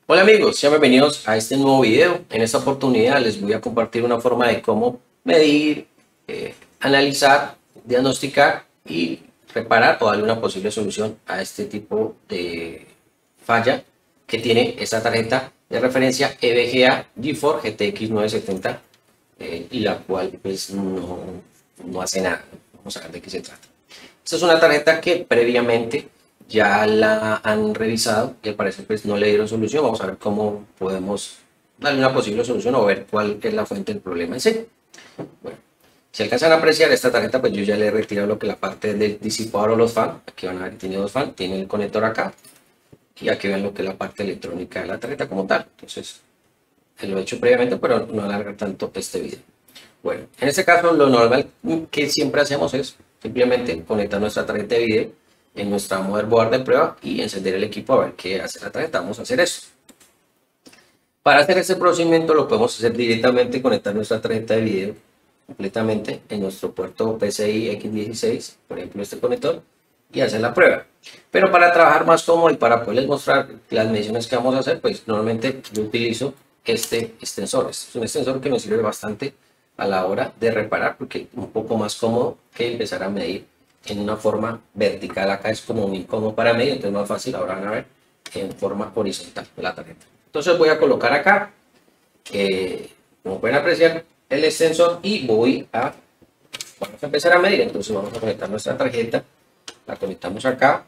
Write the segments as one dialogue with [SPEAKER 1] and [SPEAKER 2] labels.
[SPEAKER 1] Hola amigos, sean bienvenidos a este nuevo video. En esta oportunidad les voy a compartir una forma de cómo medir, analizar, diagnosticar y reparar o darle una posible solución a este tipo de falla que tiene esta tarjeta de referencia EVGA GeForce GTX 970 y la cual pues no hace nada. Vamos a ver de qué se trata. Esta es una tarjeta que previamente ya la han revisado y al parecer pues no le dieron solución. Vamos a ver cómo podemos darle una posible solución o ver cuál es la fuente del problema en sí. Bueno, si alcanzan a apreciar esta tarjeta, pues yo ya le he retirado lo que es la parte del disipador o los fans. Aquí van a ver que tiene dos fans, tiene el conector acá y aquí ven lo que es la parte electrónica de la tarjeta como tal. Entonces lo he hecho previamente, pero no alarga tanto este video. Bueno, en este caso lo normal que siempre hacemos es simplemente conectar nuestra tarjeta de video en nuestra motherboard de prueba y encender el equipo a ver qué hace la tarjeta. Vamos a hacer eso. Para hacer este procedimiento lo podemos hacer directamente, conectar nuestra tarjeta de video completamente en nuestro puerto PCI X16, por ejemplo este conector, y hacer la prueba. Pero para trabajar más cómodo y para poderles mostrar las mediciones que vamos a hacer, pues normalmente yo utilizo este extensor. Este es un extensor que nos sirve bastante a la hora de reparar, porque es un poco más cómodo que empezar a medir en una forma vertical. Acá es como muy incómodo para medir, entonces es más fácil. Ahora van a ver en forma horizontal de la tarjeta. Entonces voy a colocar acá, como pueden apreciar, el extensor y vamos a empezar a medir. Entonces vamos a conectar nuestra tarjeta, la conectamos acá,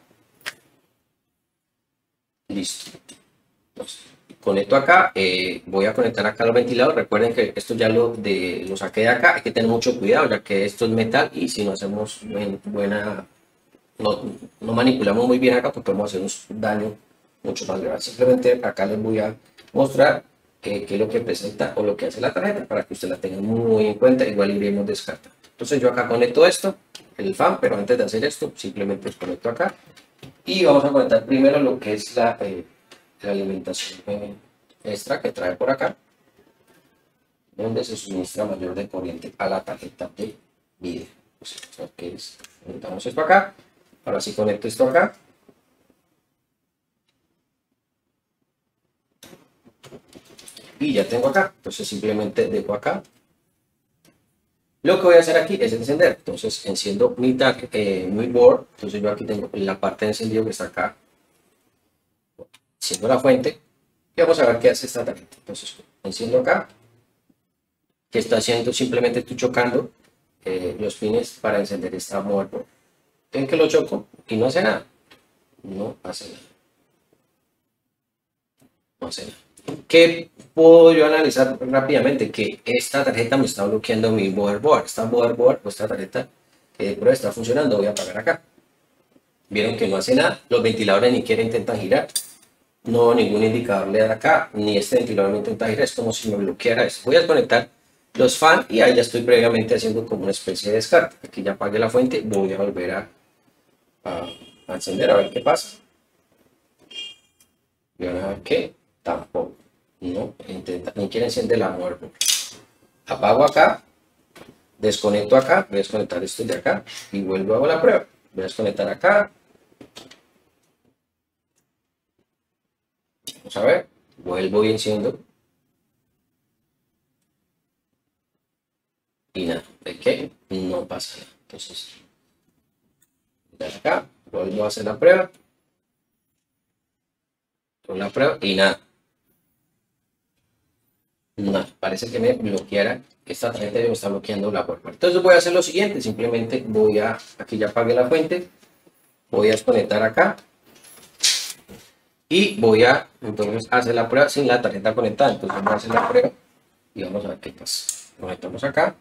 [SPEAKER 1] listo. Entonces, conecto acá, voy a conectar acá los ventiladores. Recuerden que esto ya lo saqué de acá, hay que tener mucho cuidado ya que esto es metal y si no hacemos no manipulamos muy bien acá, pues podemos hacer un daño mucho más grave. Simplemente acá les voy a mostrar qué es lo que presenta o lo que hace la tarjeta para que ustedes la tengan muy en cuenta. Igual iremos descartando. Entonces yo acá conecto esto, el fan, pero antes de hacer esto simplemente conecto acá y vamos a conectar primero lo que es la alimentación extra que trae por acá, donde se suministra mayor de corriente a la tarjeta de video. Pues, conectamos esto acá, ahora sí conecto esto acá, y ya tengo acá. Entonces simplemente dejo acá. Lo que voy a hacer aquí es encender. Entonces enciendo mi board. Entonces yo aquí tengo la parte de encendido que está acá, enciendo la fuente y vamos a ver qué hace esta tarjeta. Entonces enciendo acá, que está haciendo, simplemente estoy chocando los pines para encender esta motherboard. Ven que lo choco y no hace nada. No hace nada. No hace nada. ¿Qué puedo yo analizar rápidamente? Que esta tarjeta me está bloqueando mi motherboard. Esta motherboard o esta tarjeta de prueba está funcionando. Voy a apagar acá. Vieron que no hace nada. Los ventiladores ni siquiera intentan girar. No, ningún indicador le da acá. Ni este ventilador me intenta girar. Es como si me bloqueara esto. Voy a desconectar los fans y ahí ya estoy previamente haciendo como una especie de descarte. Aquí ya apagué la fuente. Voy a volver a encender a ver qué pasa. Y van a ver que tampoco. No intenta, ni quiere encender la motherboard. Apago acá, desconecto acá, voy a desconectar esto de acá y vuelvo a hacer la prueba. Voy a desconectar acá. Vamos a ver, vuelvo y enciendo. Y nada, ¿de qué? No pasa nada. Entonces, de acá, vuelvo a hacer la prueba. Con la prueba y nada. No, parece que me bloqueara. Esta tarjeta me está bloqueando la puerta. Entonces voy a hacer lo siguiente. Simplemente aquí ya apagué la fuente. Voy a desconectar acá. Y voy a entonces hacer la prueba sin la tarjeta conectada. Entonces voy a hacer la prueba y vamos a ver qué pasa. Conectamos acá.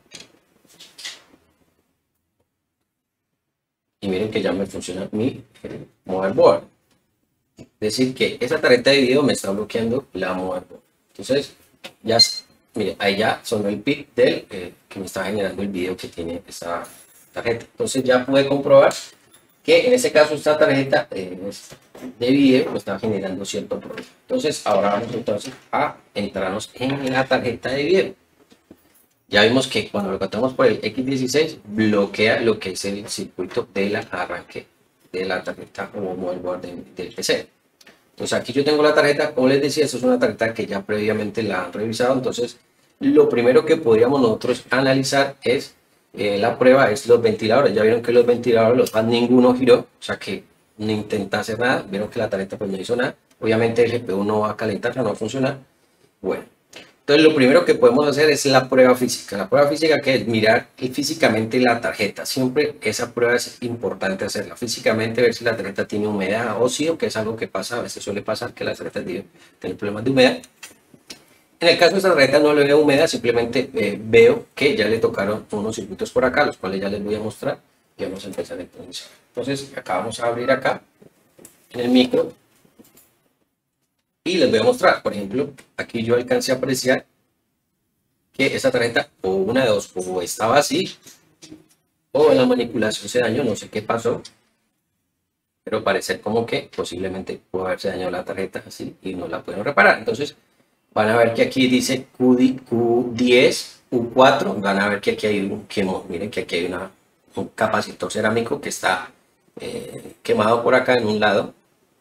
[SPEAKER 1] Y miren que ya me funciona mi motherboard. Es decir que esa tarjeta de video me está bloqueando la motherboard. Entonces ya, mire, ahí ya sonó el pip del que me está generando el video que tiene esta tarjeta. Entonces ya pude comprobar que en este caso esta tarjeta de video me está generando cierto problema. Entonces ahora vamos entonces a entrarnos en la tarjeta de video. Ya vimos que cuando lo contamos por el X16 bloquea lo que es el circuito de la arranque de la tarjeta o motherboard del PC. Entonces aquí yo tengo la tarjeta, como les decía, esto es una tarjeta que ya previamente la han revisado. Entonces lo primero que podríamos nosotros analizar es la prueba, es los ventiladores. Ya vieron que los ventiladores, los fans ninguno giró, o sea que no intenta hacer nada. Vieron que la tarjeta pues no hizo nada. Obviamente el GPU no va a calentar, no va a funcionar. Bueno, entonces lo primero que podemos hacer es la prueba física. La prueba física, que es mirar físicamente la tarjeta. Siempre esa prueba es importante hacerla físicamente, ver si la tarjeta tiene humedad, óxido, que es algo que pasa, a veces suele pasar que las tarjetas tienen problemas de humedad. En el caso de esta tarjeta no le veo humedad, simplemente veo que ya le tocaron unos circuitos por acá, los cuales ya les voy a mostrar, y vamos a empezar a iniciar. Entonces acá vamos a abrir acá en el micro y les voy a mostrar. Por ejemplo, aquí yo alcancé a apreciar que esta tarjeta, o una de dos, o estaba así, o en la manipulación se dañó, no sé qué pasó, pero parece como que posiblemente pudo haberse dañado la tarjeta así y no la pueden reparar. Entonces van a ver que aquí dice Q10, U4, van a ver que aquí hay un quemón. Miren que aquí hay un capacitor cerámico que está quemado por acá en un lado.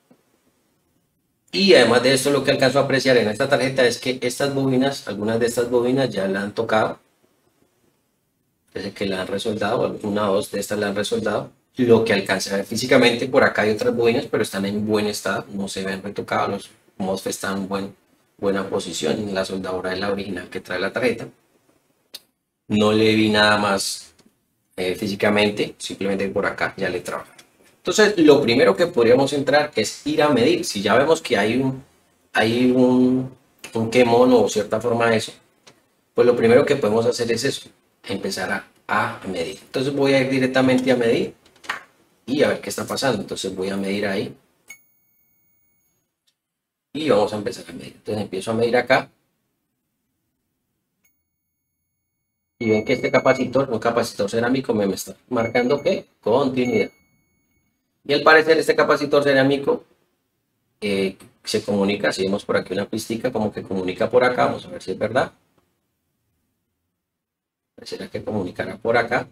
[SPEAKER 1] Y además de esto, lo que alcanzo a apreciar en esta tarjeta es que estas bobinas, algunas de estas bobinas ya la han tocado. Desde que la han resoldado, una o dos de estas la han resoldado. Lo que alcanza a ver físicamente, por acá hay otras bobinas, pero están en buen estado, no se ven retocados, los MOSFET están en buena posición. La soldadura es la original que trae la tarjeta. No le vi nada más físicamente, simplemente por acá ya le trabaja. Entonces, lo primero que podríamos entrar es ir a medir. Si ya vemos que hay un quemón o cierta forma de eso, pues lo primero que podemos hacer es eso, empezar a medir. Entonces voy a ir directamente a medir y a ver qué está pasando. Entonces voy a medir ahí y vamos a empezar a medir. Entonces empiezo a medir acá y ven que este capacitor, un capacitor cerámico, me está marcando que continuidad. Y al parecer este capacitor cerámico se comunica, si vemos por aquí una pistica como que comunica por acá, vamos a ver si es verdad. Pareciera que comunicará por acá.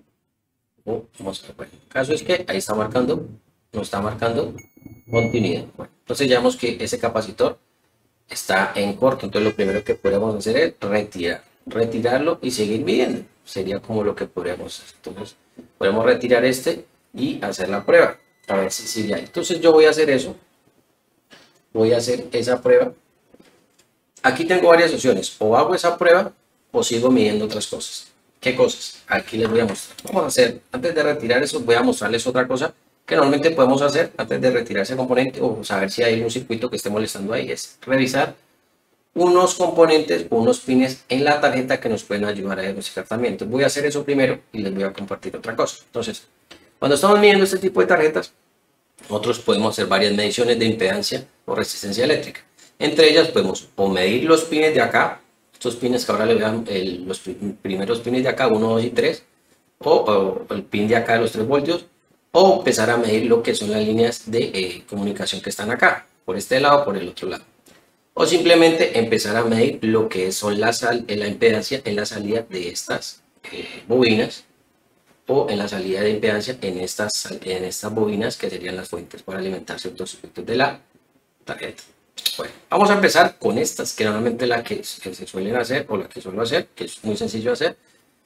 [SPEAKER 1] Vamos a ver, bueno, el caso es que ahí está marcando, no está marcando continuidad. Bueno, entonces ya vemos que ese capacitor está en corto, entonces lo primero que podemos hacer es retirarlo y seguir midiendo. Sería como lo que podríamos hacer. Entonces podemos retirar este y hacer la prueba, a ver si sigue ahí. Entonces yo voy a hacer eso, voy a hacer esa prueba. Aquí tengo varias opciones, o hago esa prueba o sigo midiendo otras cosas. ¿Qué cosas? Aquí les voy a mostrar. Vamos a hacer, antes de retirar eso, voy a mostrarles otra cosa que normalmente podemos hacer antes de retirar ese componente o saber si hay un circuito que esté molestando ahí. Es revisar unos componentes o unos pines en la tarjeta que nos pueden ayudar a diagnosticar también. Entonces voy a hacer eso primero y les voy a compartir otra cosa. Entonces, cuando estamos midiendo este tipo de tarjetas, nosotros podemos hacer varias mediciones de impedancia o resistencia eléctrica. Entre ellas podemos o medir los pines de acá, estos pines que ahora le vean, los primeros pines de acá, 1, 2 y 3, o el pin de acá de los 3 voltios, o empezar a medir lo que son las líneas de comunicación que están acá, por este lado o por el otro lado. O simplemente empezar a medir lo que son la impedancia en la salida de estas bobinas, o en la salida de impedancia en estas bobinas que serían las fuentes para alimentar ciertos circuitos de la tarjeta. Bueno, vamos a empezar con estas, que normalmente la que se suelen hacer o la que suelo hacer, que es muy sencillo de hacer,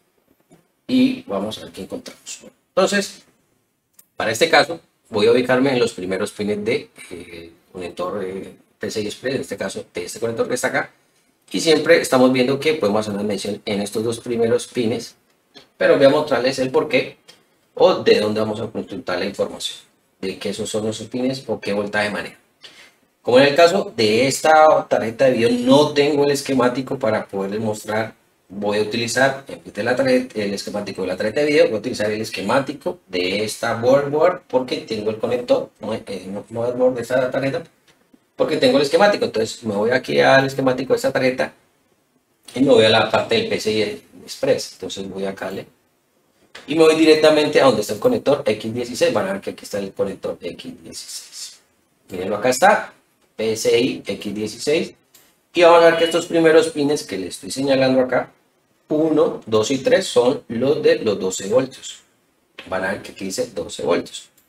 [SPEAKER 1] y vamos a ver qué encontramos. Bueno, entonces, para este caso, voy a ubicarme en los primeros pines de conector PCI Express, en este caso de este conector que está acá, y siempre estamos viendo que podemos hacer una medición en estos dos primeros pines, pero voy a mostrarles el porqué o de dónde vamos a consultar la información de que esos son los pines o qué voltaje maneja. Como en el caso de esta tarjeta de video no tengo el esquemático para poderles mostrar, voy a utilizar el esquemático de la tarjeta de video, voy a utilizar el esquemático de esta board porque tengo el conector, motherboard de esta tarjeta, porque tengo el esquemático. Entonces me voy aquí al esquemático de esta tarjeta y me voy a la parte del PCI Express. Entonces voy acá y me voy directamente a donde está el conector X16. Van a ver que aquí está el conector X16. Mírenlo, acá está, PCI X16. Y vamos a ver que estos primeros pines que les estoy señalando acá, 1, 2 y 3, son los de los 12 voltios. Van a ver que aquí dice 12 voltios.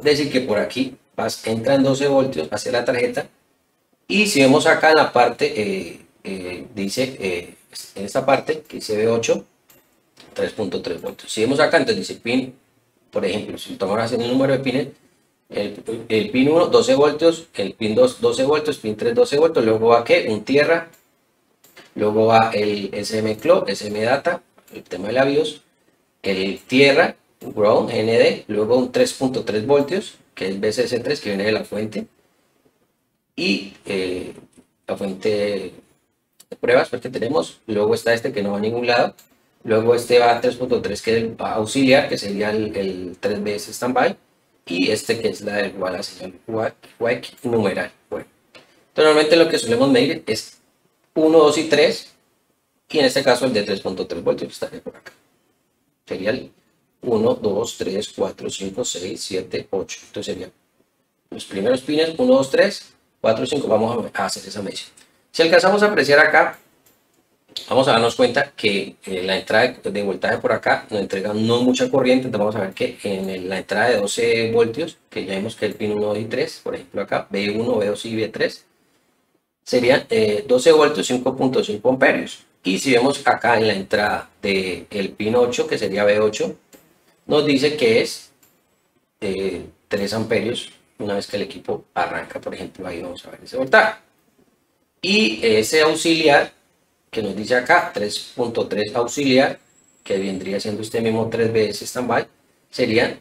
[SPEAKER 1] Es decir, que por aquí entran 12 voltios hacia la tarjeta. Y si vemos acá en la parte, dice, en esta parte que dice B8, 3.3 voltios. Si vemos acá, entonces dice pin, por ejemplo, si tomamos el número de pines, el pin 1, 12 voltios, el pin 2, 12 voltios, pin 3, 12 voltios, luego va ¿qué? Un tierra, luego va el SM Clock, SM Data, el tema de la BIOS, el tierra, ground, ND, luego un 3.3 voltios, que es BCS3, que viene de la fuente, y la fuente de pruebas, porque tenemos, luego está este que no va a ningún lado, luego este va a 3.3, que es el auxiliar, que sería el 3BS standby, y este que es la igual a señal WAC numeral. Bueno, entonces normalmente lo que solemos medir es 1, 2 y 3, y en este caso el de 3.3 voltios que estaría por acá. Sería el 1, 2, 3, 4, 5, 6, 7, 8. Entonces serían los primeros pines 1, 2, 3, 4, 5. Vamos a hacer esa medición. Si alcanzamos a apreciar acá, vamos a darnos cuenta que la entrada de voltaje por acá nos entrega no mucha corriente. Entonces vamos a ver que en la entrada de 12 voltios, que ya vimos que el pin 1, 2 y 3, por ejemplo acá, B1, B2 y B3, serían 12 voltios, 5.5 amperios. Y si vemos acá en la entrada del pin 8, que sería B8, nos dice que es 3 amperios una vez que el equipo arranca. Por ejemplo, ahí vamos a ver ese voltaje. Y ese auxiliar que nos dice acá, 3.3 auxiliar, que vendría siendo este mismo 3BS standby, serían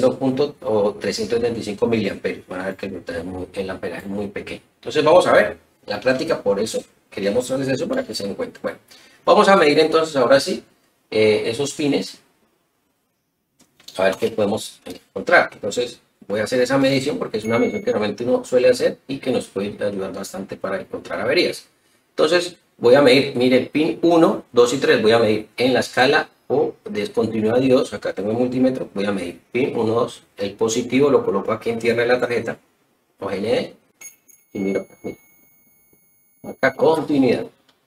[SPEAKER 1] 0.375 miliamperios. Van a ver que el amperaje es muy pequeño. Entonces vamos a ver la práctica, por eso quería mostrarles eso para que se den cuenta. Bueno, vamos a medir entonces ahora sí esos pines, a ver qué podemos encontrar. Entonces voy a hacer esa medición porque es una medición que realmente uno suele hacer y que nos puede ayudar bastante para encontrar averías. Entonces voy a medir, mire, pin 1, 2 y 3 voy a medir en la escala o descontinuidad de 2. Acá tengo el multímetro, voy a medir pin 1, 2, el positivo lo coloco aquí en tierra de la tarjeta, o GND, y miro, mira, acá continuidad.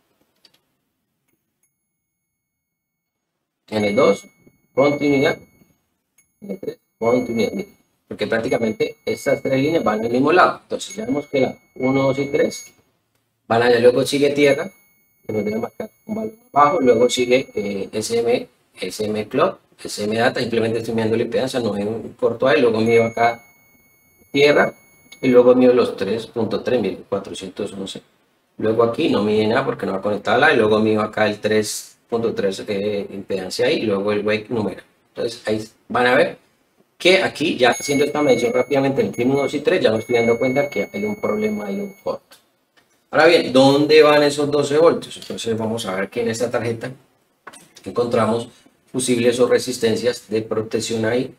[SPEAKER 1] En el 2, continuidad. En el 3, continuidad. Mira, porque prácticamente estas tres líneas van al mismo lado. Entonces ya vemos que la 1, 2 y 3 van allá, luego sigue tierra, que nos debe marcar un valor bajo, luego sigue SM Clock, SM Data, simplemente estoy mirando la impedancia, no hay un corto ahí, luego mido acá tierra, y luego mido los 3.3, 411. Luego aquí no mide nada porque no va conectada, y luego mido acá el 3.3 impedancia ahí, y luego el wake número. Entonces ahí van a ver que aquí ya haciendo esta medición rápidamente en el pin 1, 2 y 3 ya me estoy dando cuenta que hay un problema y un corto. Ahora bien, ¿dónde van esos 12 voltios? Entonces vamos a ver que en esta tarjeta encontramos fusibles o resistencias de protección ahí,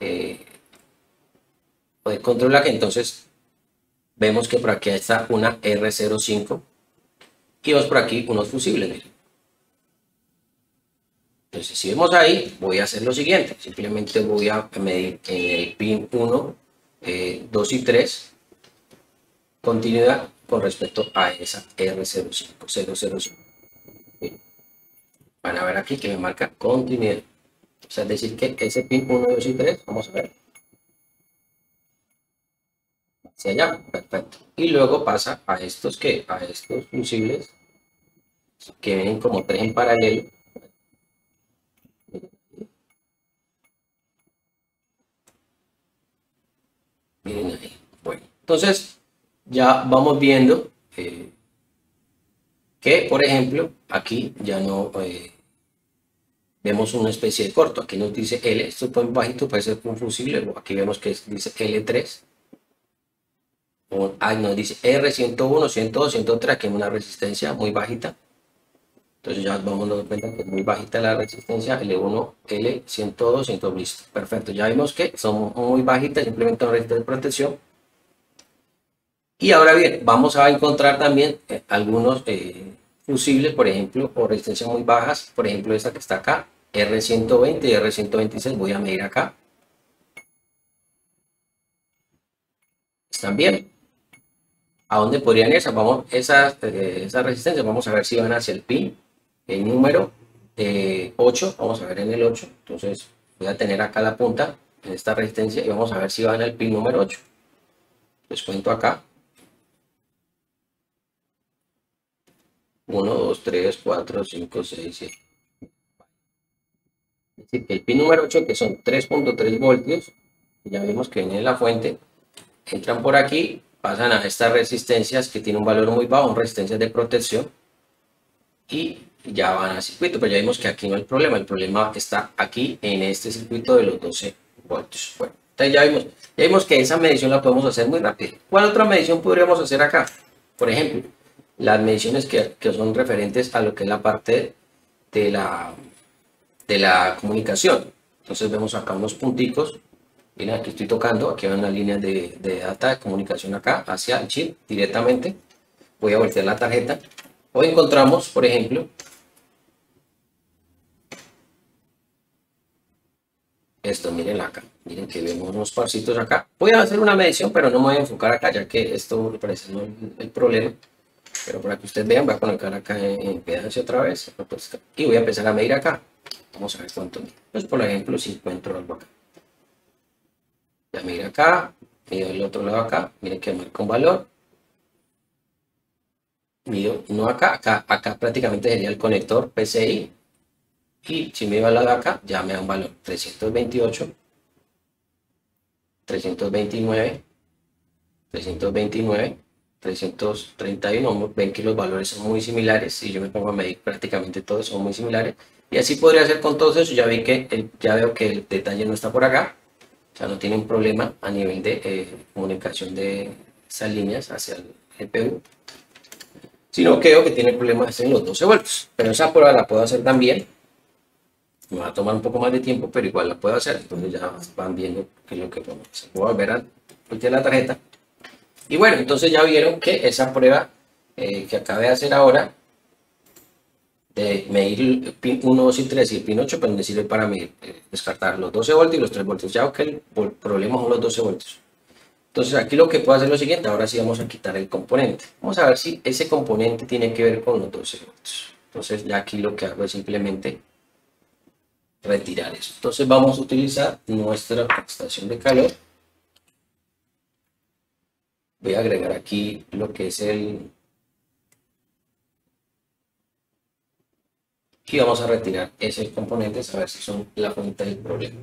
[SPEAKER 1] o de controlaje. Entonces vemos que por aquí está una R05 y vemos por aquí unos fusibles, miren. Entonces si vemos ahí, voy a hacer lo siguiente, simplemente voy a medir en el pin 1, 2 y 3 continuidad con respecto a esa R05, 005. Van a ver aquí que me marca continuidad. O sea, es decir que ese pin 1, 2 y 3, vamos a ver. Hacia allá, perfecto. Y luego pasa a estos a estos fusibles que vienen como 3 en paralelo. Miren ahí. Bueno, entonces ya vamos viendo que, por ejemplo, aquí ya no vemos una especie de corto. Aquí nos dice L, esto es bajito, puede ser un fusible. Aquí vemos que dice L3. Ahí nos dice R101, 102, 103, aquí es una resistencia muy bajita. Entonces ya vamos a dar cuenta que es muy bajita la resistencia, L1, L102, 102, listo. Perfecto, ya vimos que son muy bajitas, simplemente una resistencia de protección. Y ahora bien, vamos a encontrar también algunos fusibles, por ejemplo, o resistencias muy bajas, por ejemplo esta que está acá, R120 y R126, voy a medir acá. ¿Están bien? ¿A dónde podrían ir? Vamos, esas resistencias, vamos a ver si van hacia el pin, el número 8, vamos a ver en el 8, entonces voy a tener acá la punta, en esta resistencia y vamos a ver si va en el pin número 8. Les cuento acá. 1, 2, 3, 4, 5, 6, 7. Es decir, que el pin número 8, que son 3.3 voltios, ya vimos que viene de la fuente, entran por aquí, pasan a estas resistencias que tienen un valor muy bajo, resistencias de protección, y ya van al circuito. Pero ya vimos que aquí no hay problema, el problema está aquí en este circuito de los 12 voltios. Bueno, entonces ya vimos que esa medición la podemos hacer muy rápido. ¿Cuál otra medición podríamos hacer acá? Por ejemplo, las mediciones que son referentes a lo que es la parte de la comunicación. Entonces vemos acá unos punticos. Miren, aquí estoy tocando, aquí hay una línea de data de comunicación acá hacia el chip directamente. Voy a voltear la tarjeta. Hoy encontramos, por ejemplo, esto, miren acá. Miren que vemos unos parcitos acá. Voy a hacer una medición, pero no me voy a enfocar acá, ya que esto me parece no el problema. Pero para que ustedes vean, voy a colocar acá en impedancia otra vez. Y voy a empezar a medir acá. Vamos a ver cuánto mide. Pues por ejemplo, si encuentro algo acá. Ya mira acá, mido el otro lado acá, miren que marca un valor. Mido no acá, acá prácticamente sería el conector PCI. Y si me iba al lado de acá, ya me da un valor 328, 329, 329, 331. Ven que los valores son muy similares. Si yo me pongo a medir, prácticamente todos son muy similares. Y así podría hacer con todos esos. Ya ya veo que el detalle no está por acá. O sea, no tiene un problema a nivel de comunicación de esas líneas hacia el GPU, sino que veo que tiene problemas en los 12 voltios. Pero esa prueba la puedo hacer también. Me va a tomar un poco más de tiempo, pero igual la puedo hacer. Entonces ya van viendo qué es lo que podemos hacer. Voy a volver a voltear la tarjeta. Y bueno, entonces ya vieron que esa prueba que acabé de hacer ahora, de medir el pin 1, 2 y 3 y el pin 8, pues me sirve para medir, descartar los 12 voltios y los 3 voltios. Ya que el problema son los 12 voltios. Entonces aquí lo que puedo hacer es lo siguiente. Ahora sí vamos a quitar el componente. Vamos a ver si ese componente tiene que ver con los 12 voltios. Entonces ya aquí lo que hago es simplemente retirar eso. Entonces vamos a utilizar nuestra estación de calor. Voy a agregar aquí lo que es y vamos a retirar ese componente, a ver si son la fuente del problema.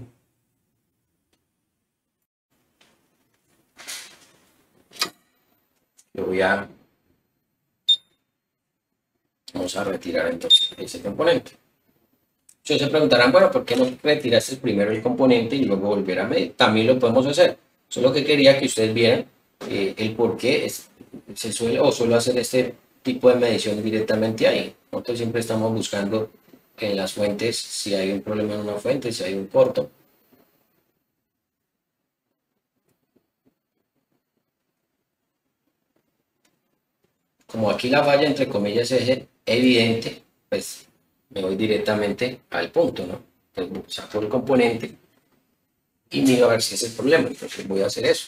[SPEAKER 1] Vamos a retirar entonces ese componente. Ustedes se preguntarán, bueno, ¿por qué no retiraste primero el componente y luego volver a medir? También lo podemos hacer. Solo que quería que ustedes vieran el por qué se suele hacer este tipo de mediciones directamente ahí. Nosotros siempre estamos buscando en las fuentes, si hay un problema en una fuente, si hay un corto. Como aquí la falla, entre comillas, es evidente, pues me voy directamente al punto, ¿no? Entonces saco el componente y miro a ver si es el problema. Entonces voy a hacer eso.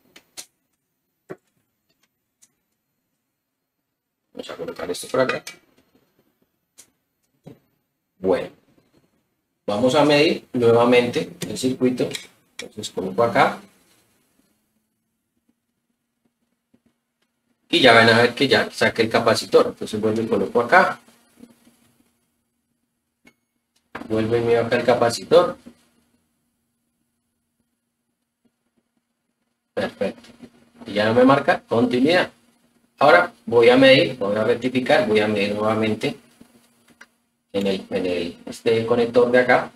[SPEAKER 1] Vamos a colocar esto por acá. Bueno, vamos a medir nuevamente el circuito. Entonces coloco acá. Y ya van a ver que ya saqué el capacitor. Entonces vuelvo y coloco acá. Vuelvo y miro acá el capacitor. Perfecto. Y ya no me marca continuidad. Ahora voy a medir, voy a rectificar, voy a medir nuevamente en este conector de acá.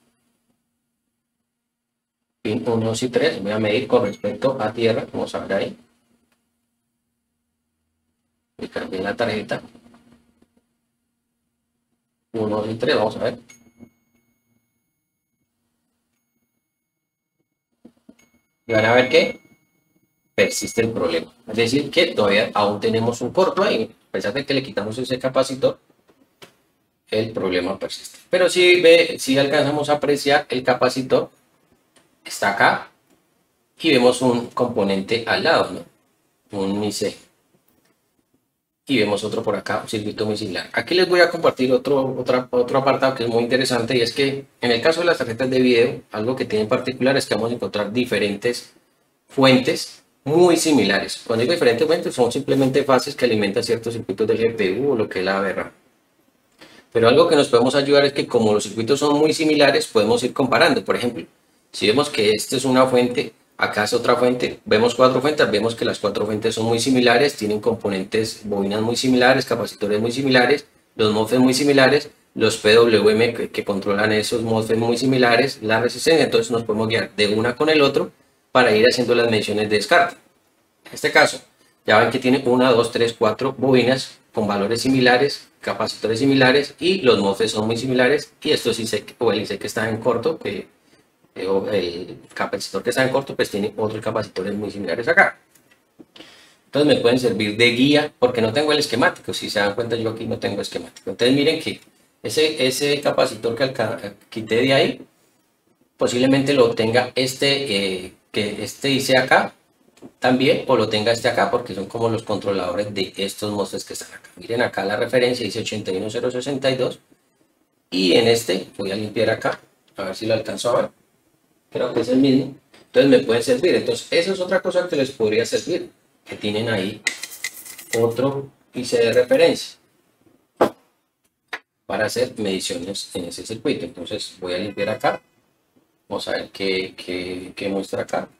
[SPEAKER 1] Pin 1, 2 y 3. Voy a medir con respecto a tierra. Vamos a ver ahí. Voy a cambiar la tarjeta. 1, 2 y 3. Vamos a ver. Y van a ver que persiste el problema. Es decir, que todavía aún tenemos un corto ahí. A pesar de que le quitamos ese capacitor, el problema persiste. Pero si alcanzamos a apreciar, el capacitor está acá y vemos un componente al lado, ¿no? Un IC. y vemos otro por acá, un circuito muy similar. Aquí les voy a compartir otro apartado que es muy interesante, y es que en el caso de las tarjetas de video, algo que tiene en particular es que vamos a encontrar diferentes fuentes muy similares. Cuando digo diferentes fuentes, son simplemente fases que alimentan ciertos circuitos del GPU o lo que es la VRAM. Pero algo que nos podemos ayudar es que como los circuitos son muy similares, podemos ir comparando. Por ejemplo, si vemos que esta es una fuente, acá es otra fuente, vemos cuatro fuentes, vemos que las cuatro fuentes son muy similares, tienen componentes, bobinas muy similares, capacitores muy similares, los MOSFET muy similares, los PWM que controlan esos MOSFET muy similares, la resistencia. Entonces nos podemos guiar de una con el otro para ir haciendo las mediciones de descarte. En este caso, ya ven que tiene 1, 2, 3, 4 bobinas con valores similares, capacitores similares, y los MOSFET son muy similares, y esto es ISEC, o el ISEC que está en corto, o el capacitor que está en corto, pues tiene otros capacitores muy similares acá. Entonces me pueden servir de guía, porque no tengo el esquemático. Si se dan cuenta, yo aquí no tengo esquemático. Entonces miren que ese capacitor que quité de ahí, posiblemente lo tenga que este IC acá también, o lo tenga este acá, porque son como los controladores de estos MOSFETs que están acá. Miren acá la referencia dice 81062, y en este voy a limpiar acá, a ver si lo alcanzo a ver. Creo que es el mismo. Entonces me pueden servir. Entonces esa es otra cosa que les podría servir, que tienen ahí otro IC de referencia para hacer mediciones en ese circuito. Entonces voy a limpiar acá, vamos a ver qué muestra acá,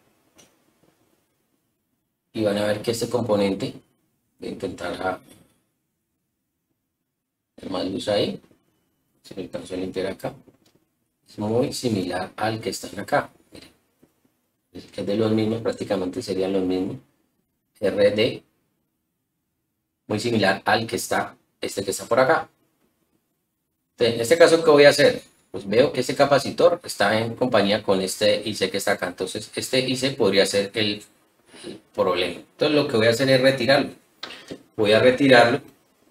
[SPEAKER 1] y van a ver que este componente, voy a intentar hacer más luz ahí, si lo alcanzo a limpiar acá, es muy similar al que están acá. Miren, es que es de los mismos, prácticamente serían los mismos. RD, muy similar al que está, este que está por acá. Entonces, en este caso, ¿qué voy a hacer? Pues veo que este capacitor está en compañía con este IC que está acá. Entonces, este IC podría ser el problema. Entonces, lo que voy a hacer es retirarlo. Voy a retirarlo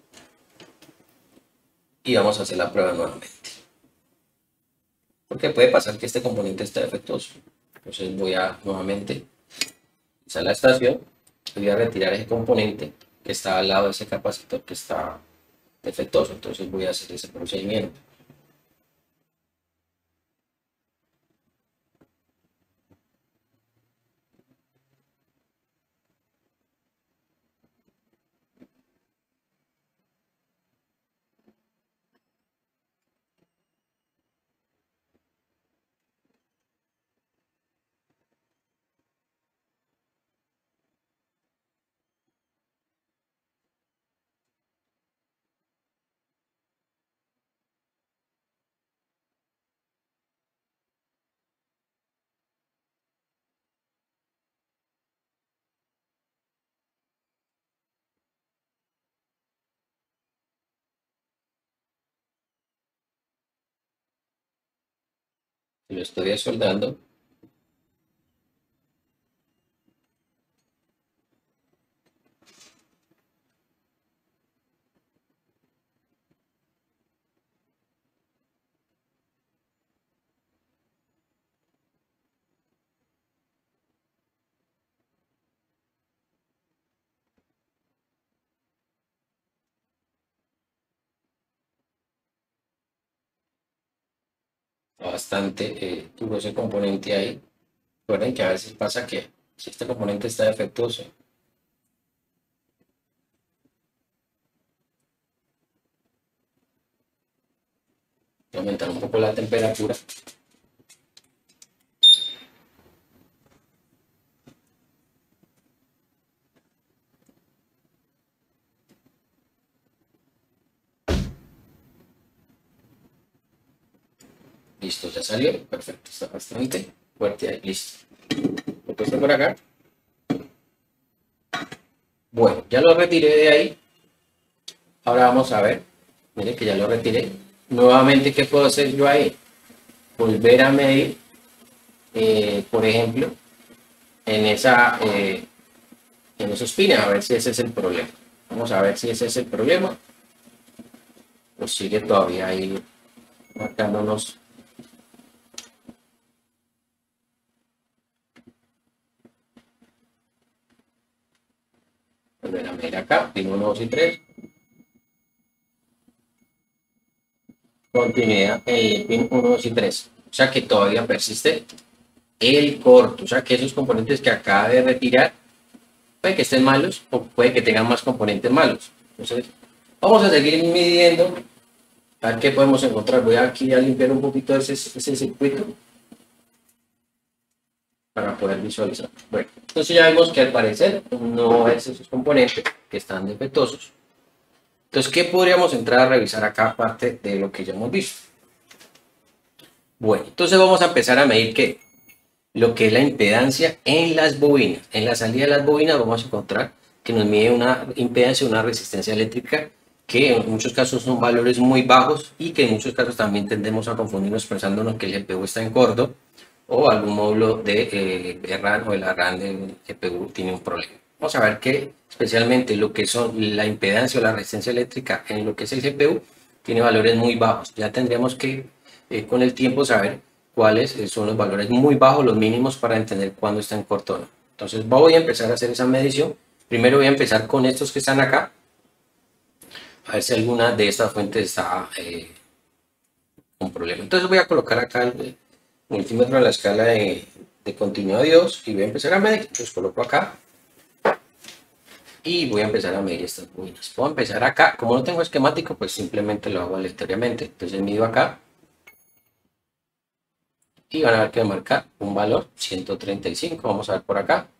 [SPEAKER 1] y vamos a hacer la prueba nuevamente. Porque puede pasar que este componente esté defectuoso. Entonces, voy a nuevamente a la estación, voy a retirar ese componente que está al lado de ese capacitor que está defectuoso. Entonces, voy a hacer ese procedimiento. Lo estoy soldando. Bastante duro ese componente ahí. Recuerden que a veces pasa que si este componente está defectuoso, voy a aumentar un poco la temperatura. Listo, ya salió. Perfecto, está bastante fuerte ahí. Listo. Lo puse por acá. Bueno, ya lo retiré de ahí. Ahora vamos a ver. Miren que ya lo retiré. Nuevamente, ¿qué puedo hacer yo ahí? Volver a medir, por ejemplo, en en esos pines, a ver si ese es el problema. Vamos a ver si ese es el problema. Pues sigue todavía ahí marcándonos. Volver a medir acá, pin 1, 2 y 3. continuidad en el pin 1, 2 y 3. O sea que todavía persiste el corto. O sea que esos componentes que acaba de retirar puede que estén malos o puede que tengan más componentes malos. Entonces, vamos a seguir midiendo a ver qué podemos encontrar. Voy aquí a limpiar un poquito ese circuito para poder visualizar. Bueno, entonces ya vemos que al parecer no es esos componentes que están defectuosos. Entonces, ¿qué podríamos entrar a revisar acá aparte de lo que ya hemos visto? Bueno, entonces vamos a empezar a medir ¿qué? Lo que es la impedancia en las bobinas. En la salida de las bobinas vamos a encontrar que nos mide una impedancia, una resistencia eléctrica, que en muchos casos son valores muy bajos y que en muchos casos también tendemos a confundirnos pensándonos que el GPU está en corto o algún módulo de RAM o de la RAM del GPU tiene un problema. Vamos a ver que especialmente lo que son la impedancia o la resistencia eléctrica en lo que es el GPU tiene valores muy bajos. Ya tendríamos que con el tiempo saber cuáles son los valores muy bajos, los mínimos para entender cuándo está en corto o no. Entonces voy a empezar a hacer esa medición. Primero voy a empezar con estos que están acá, a ver si alguna de estas fuentes está con problema. Entonces voy a colocar acá el multímetro en la escala de continuidad de 2 y voy a empezar a medir. Los coloco acá y voy a empezar a medir estas bobinas. Voy a empezar acá, como no tengo esquemático, pues simplemente lo hago aleatoriamente. Entonces mido acá y van a ver que me marca un valor 135. Vamos a ver por acá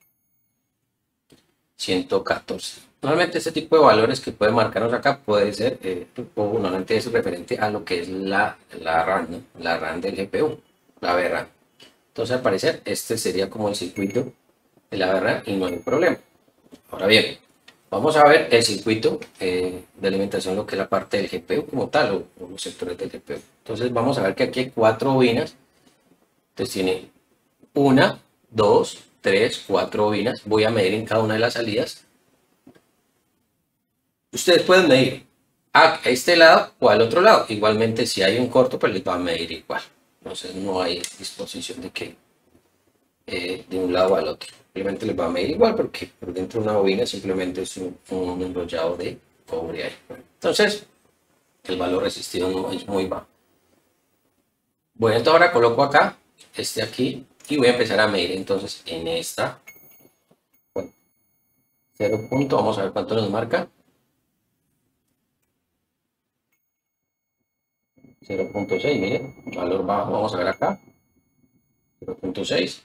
[SPEAKER 1] 114. Normalmente este tipo de valores que puede marcarnos acá puede ser o normalmente es referente a lo que es la RAM, ¿no? La RAM del GPU, la VRAM. Entonces al parecer este sería como el circuito de la VRAM y no hay problema. Ahora bien, vamos a ver el circuito de alimentación, lo que es la parte del GPU como tal o los sectores del GPU. Entonces vamos a ver que aquí hay 4 bobinas. Entonces tiene 1, 2, 3, 4 bobinas. Voy a medir en cada una de las salidas. Ustedes pueden medir a este lado o al otro lado. Igualmente si hay un corto pues les va a medir igual. Entonces no hay disposición de que de un lado al otro. Simplemente les va a medir igual porque por dentro de una bobina simplemente es un enrollado de cobre ahí. Entonces el valor resistido no es muy bajo. Bueno, entonces ahora coloco acá este aquí y voy a empezar a medir entonces en esta. Bueno, 0 punto, vamos a ver cuánto nos marca. 0.6, miren, valor bajo, vamos a ver acá. 0.6,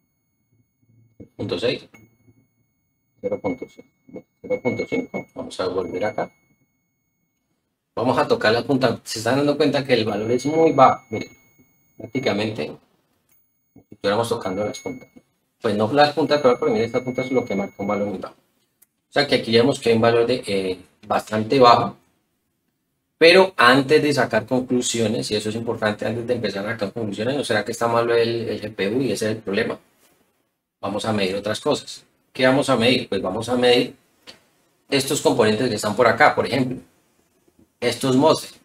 [SPEAKER 1] 0.6, 0.6, 0.5, vamos a volver acá. Vamos a tocar la punta, se están dando cuenta que el valor es muy bajo, miren, prácticamente estuviéramos tocando las puntas. Pues no las puntas, pero miren, esta punta es lo que marca un valor muy bajo. O sea que aquí ya vemos que hay un valor de bastante bajo. Pero antes de sacar conclusiones, y eso es importante, antes de empezar a sacar conclusiones, ¿no será que está malo el GPU y ese es el problema? Vamos a medir otras cosas. ¿Qué vamos a medir? Pues vamos a medir estos componentes que están por acá, por ejemplo. Estos MOSFET.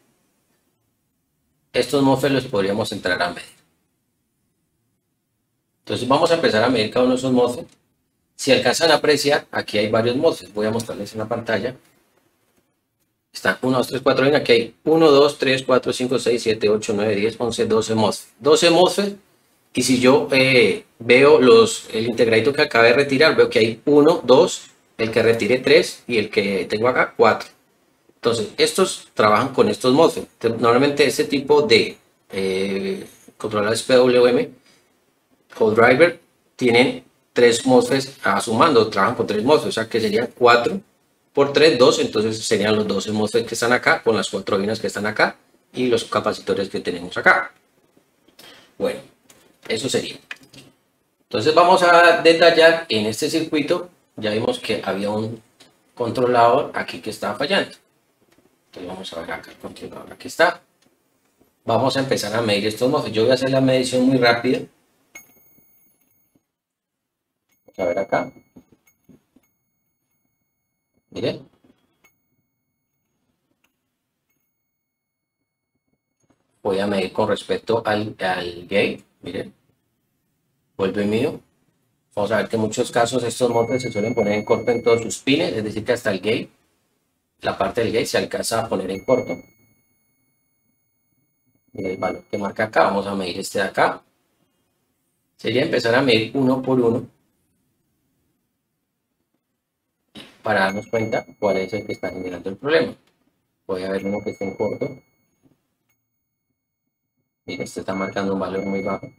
[SPEAKER 1] Estos MOSFET los podríamos entrar a medir. Entonces vamos a empezar a medir cada uno de esos MOSFET. Si alcanzan a apreciar, aquí hay varios MOSFET. Voy a mostrarles en la pantalla. Están 1, 2, 3, 4, ven, aquí hay 1, 2, 3, 4, 5, 6, 7, 8, 9, 10, 11, 12 MOSFET. 12 MOSFET. Y si yo veo el integradito que acabé de retirar, veo que hay 1, 2, el que retiré 3 y el que tengo acá 4. Entonces, estos trabajan con estos MOSFET. Normalmente este tipo de controladores PWM o driver tienen 3 MOSFETs sumando, trabajan con 3 MOSFETs, o sea que serían 4 por 3, 2, entonces serían los 12 MOSFET que están acá, con las 4 bobinas que están acá y los capacitores que tenemos acá. Bueno, eso sería. Entonces vamos a detallar en este circuito, ya vimos que había un controlador aquí que estaba fallando. Entonces vamos a ver acá el controlador, aquí está. Vamos a empezar a medir estos MOSFET. Yo voy a hacer la medición muy rápida. Vamos a ver acá. Miren. Voy a medir con respecto al gate. Miren. Vuelvo y mido. Vamos a ver que en muchos casos estos MOSFET se suelen poner en corto en todos sus pines. Es decir que hasta el gate, la parte del gate se alcanza a poner en corto. el valor que marca acá. Vamos a medir este de acá. Sería empezar a medir uno por uno para darnos cuenta cuál es el que está generando el problema. Voy a ver uno que esté en corto. Mira, este está marcando un valor muy bajo.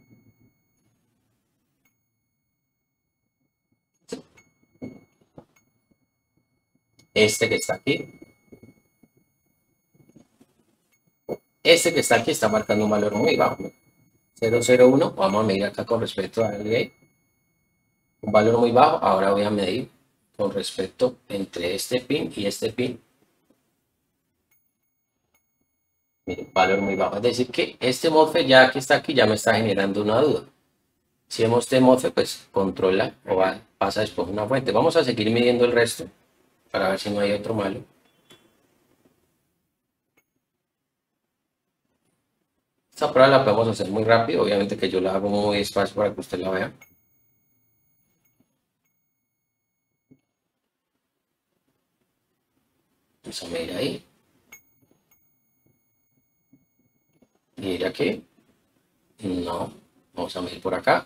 [SPEAKER 1] Este que está aquí. Este que está aquí está marcando un valor muy bajo. 0,01. Vamos a medir acá con respecto al gate. Un valor muy bajo. Ahora voy a medir con respecto entre este pin y este pin. Miren, valor muy bajo. Es decir que este MOSFET ya que está aquí ya me está generando una duda. Si vemos este MOSFET, pues controla o pasa después una fuente. Vamos a seguir midiendo el resto para ver si no hay otro malo. Esta prueba la podemos hacer muy rápido. Obviamente que yo la hago muy despacio para que usted la vea. Vamos a medir ahí. Mira aquí. No. Vamos a medir por acá.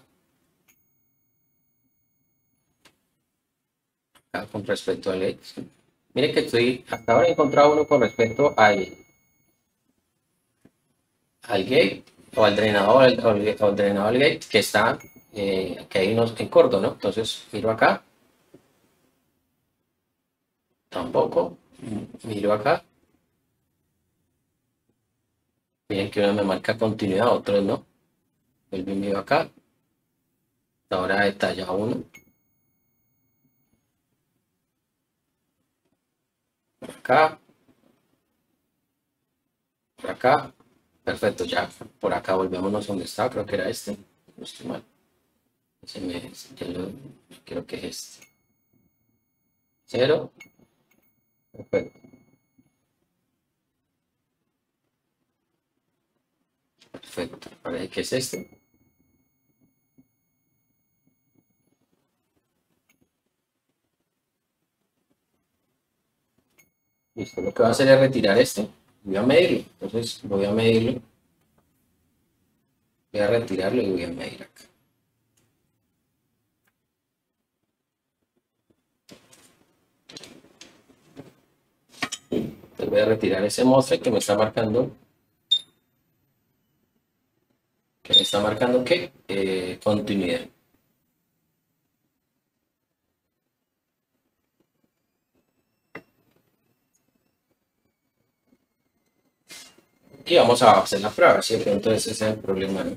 [SPEAKER 1] Acá con respecto al X. Mire que estoy, hasta ahora he encontrado uno con respecto al gate o al drenador, al drenador al gate que está, que hay unos en corto, ¿no? Entonces miro acá. Tampoco. Miro acá. Miren que uno me marca continuidad, otros no. Vuelvo y miro acá. Ahora detalla uno. Acá. Por acá. Perfecto, ya por acá volvémonos donde está, creo que era este. No estoy mal. Creo que es este. Cero. Perfecto. Perfecto. Parece que es este. Listo. Lo que voy a hacer es retirar este. Voy a medirlo. Entonces voy a medirlo. Voy a retirarlo y voy a medir acá. Entonces voy a retirar ese MOSFET que me está marcando. Que me está marcando que continuidad. Y vamos a hacer la prueba, si de pronto ese es el problema, ¿no?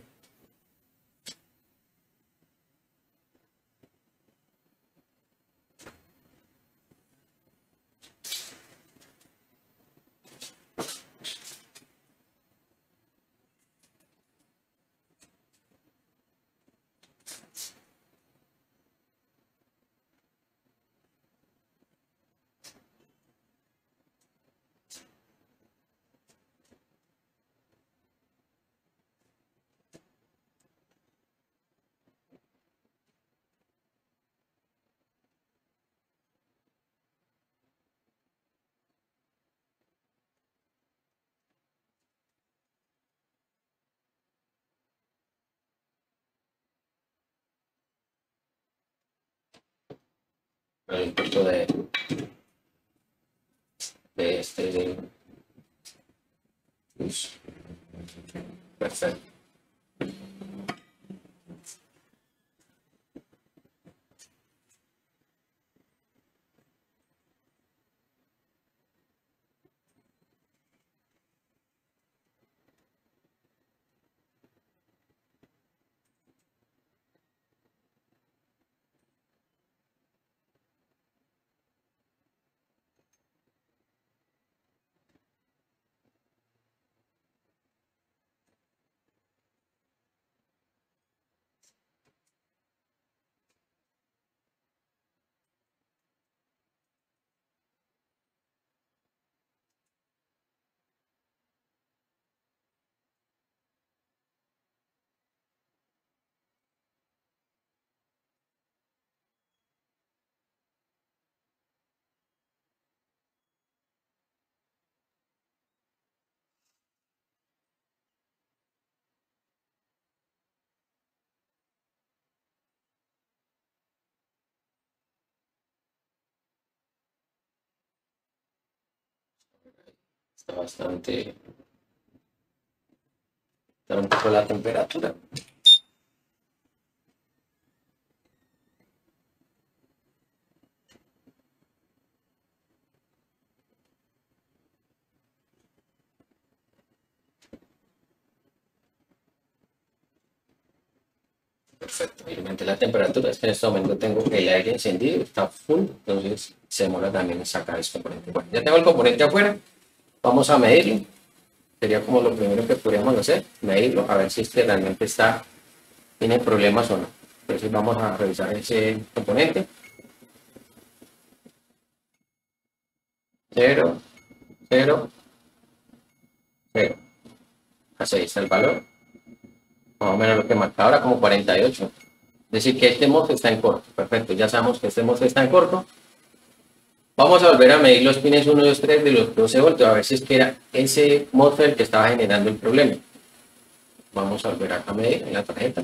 [SPEAKER 1] El impuesto de este luz. Perfecto. Está bastante... Dar un poco la temperatura. Perfecto, y aumenté la temperatura. Es que en este momento tengo el aire encendido, está full, entonces se demora también en sacar ese componente. Bueno, ya tengo el componente afuera, vamos a medirlo. Sería como lo primero que podríamos hacer, medirlo, a ver si este realmente tiene problemas o no. Entonces vamos a revisar ese componente. 0, 0, 0. Así está el valor. Más o menos lo que marca ahora, como 48. Es decir, que este MOSFET está en corto. Perfecto, ya sabemos que este MOSFET está en corto. Vamos a volver a medir los pines 1, 2, 3 de los 12 voltios, a ver si es que era ese MOSFET el que estaba generando el problema. Vamos a volver acá a medir en la tarjeta.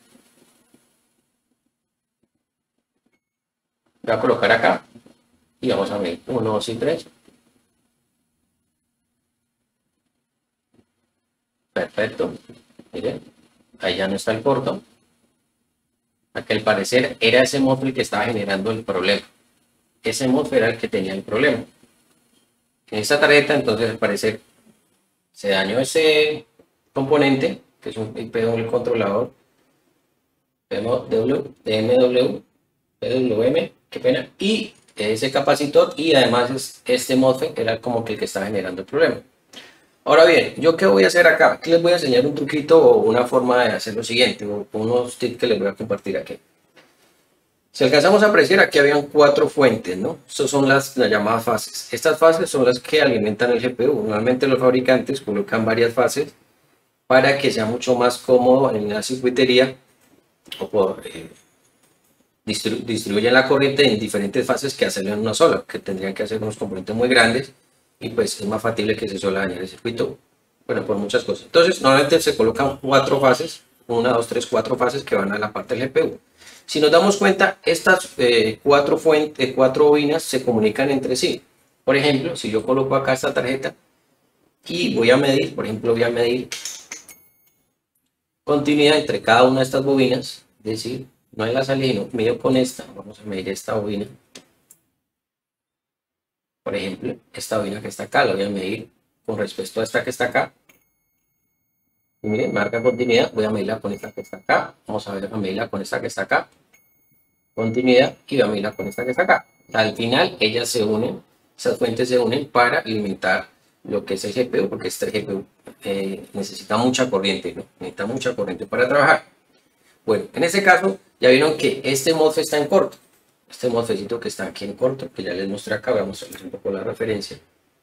[SPEAKER 1] Voy a colocar acá y vamos a medir 1, 2 y 3. Perfecto. Miren, ahí ya no está el corto. Aquí al parecer era ese MOSFET que estaba generando el problema. Ese MOSFET era el que tenía el problema. En esta tarjeta, entonces, al parecer, se dañó ese componente, que es un PWM controlador, DMW, PWM, qué pena, y ese capacitor, y además este MOSFET era como que el que estaba generando el problema. Ahora bien, ¿yo qué voy a hacer acá? Aquí les voy a enseñar un truquito o una forma de hacer lo siguiente, o unos tips que les voy a compartir aquí. Si alcanzamos a apreciar, aquí habían 4 fuentes, ¿no? Estas son las llamadas fases. Estas fases son las que alimentan el GPU. Normalmente los fabricantes colocan varias fases para que sea mucho más cómodo en la circuitería o por distribuyen la corriente en diferentes fases que hacerlo en una sola, que tendrían que hacer unos componentes muy grandes y pues es más factible que se suele dañar el circuito, bueno, por muchas cosas. Entonces, normalmente se colocan 4 fases, 1, 2, 3, 4 fases que van a la parte del GPU. Si nos damos cuenta, estas 4 bobinas se comunican entre sí. Por ejemplo, si yo coloco acá esta tarjeta y voy a medir, por ejemplo, voy a medir continuidad entre cada una de estas bobinas, es decir, no hay la salida, no, mido con esta, vamos a medir esta bobina. Por ejemplo, esta bobina que está acá, la voy a medir con respecto a esta que está acá. Y miren, marca continuidad, voy a medirla con esta que está acá. Vamos a ver, a medirla con esta que está acá. Continuidad y voy a medirla con esta que está acá. Al final, ellas se unen, esas fuentes se unen para alimentar lo que es el GPU, porque este GPU necesita mucha corriente, ¿no? Necesita mucha corriente para trabajar. Bueno, en este caso, ya vieron que este MOSFET está en corto. Este MOSFETcito que está aquí en corto, que ya les mostré acá, voy a mostrarles un poco la referencia.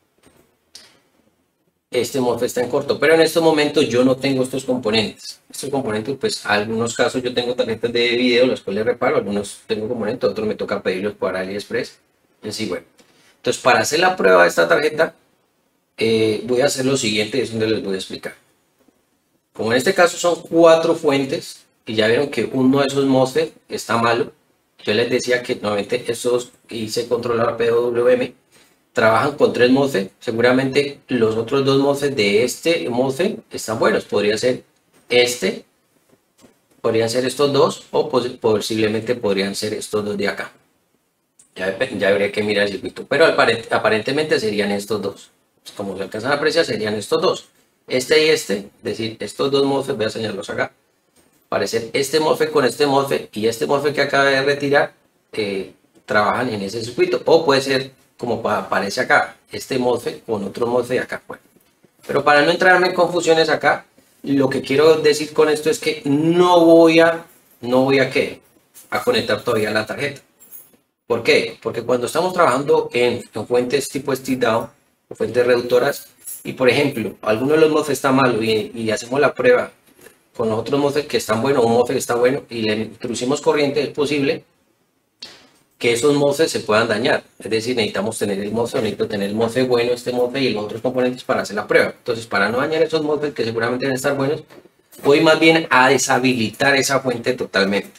[SPEAKER 1] Este MOSFET está en corto, pero en estos momentos yo no tengo estos componentes. Estos componentes, pues, en algunos casos yo tengo tarjetas de video, los cuales reparo, algunos tengo componentes, otros me toca pedirlos por AliExpress. Así, bueno. Entonces, para hacer la prueba de esta tarjeta, voy a hacer lo siguiente, es donde les voy a explicar. Como en este caso son 4 fuentes, y ya vieron que uno de esos MOSFET está malo, yo les decía que normalmente estos hice controlar PWM trabajan con 3 MOSFET. Seguramente los otros 2 MOSFET de este MOSFET están buenos. Podría ser este, podrían ser estos dos, o posiblemente podrían ser estos dos de acá. Ya habría que mirar el circuito, pero aparentemente serían estos dos. Como se alcanzan a apreciar, serían estos dos. Este y este, es decir, estos dos MOSFET, voy a señalarlos acá. Parecer este MOSFET con este MOSFET y este MOSFET que acaba de retirar trabajan en ese circuito, o puede ser como aparece acá, este MOSFET con otro MOSFET acá. Bueno, pero para no entrarme en confusiones acá, lo que quiero decir con esto es que no voy a conectar todavía la tarjeta. ¿Por qué? Porque cuando estamos trabajando en fuentes tipo step down o fuentes reductoras, y por ejemplo, alguno de los MOSFET está malo y hacemos la prueba con los otros MOSFET que están buenos, un MOSFET que está bueno, y le introducimos corriente, es posible que esos MOSFET se puedan dañar. Es decir, necesitamos tener el MOSFET, necesito tener el MOSFET bueno, este MOSFET y los otros componentes para hacer la prueba. Entonces, para no dañar esos MOSFET que seguramente deben estar buenos, voy más bien a deshabilitar esa fuente totalmente.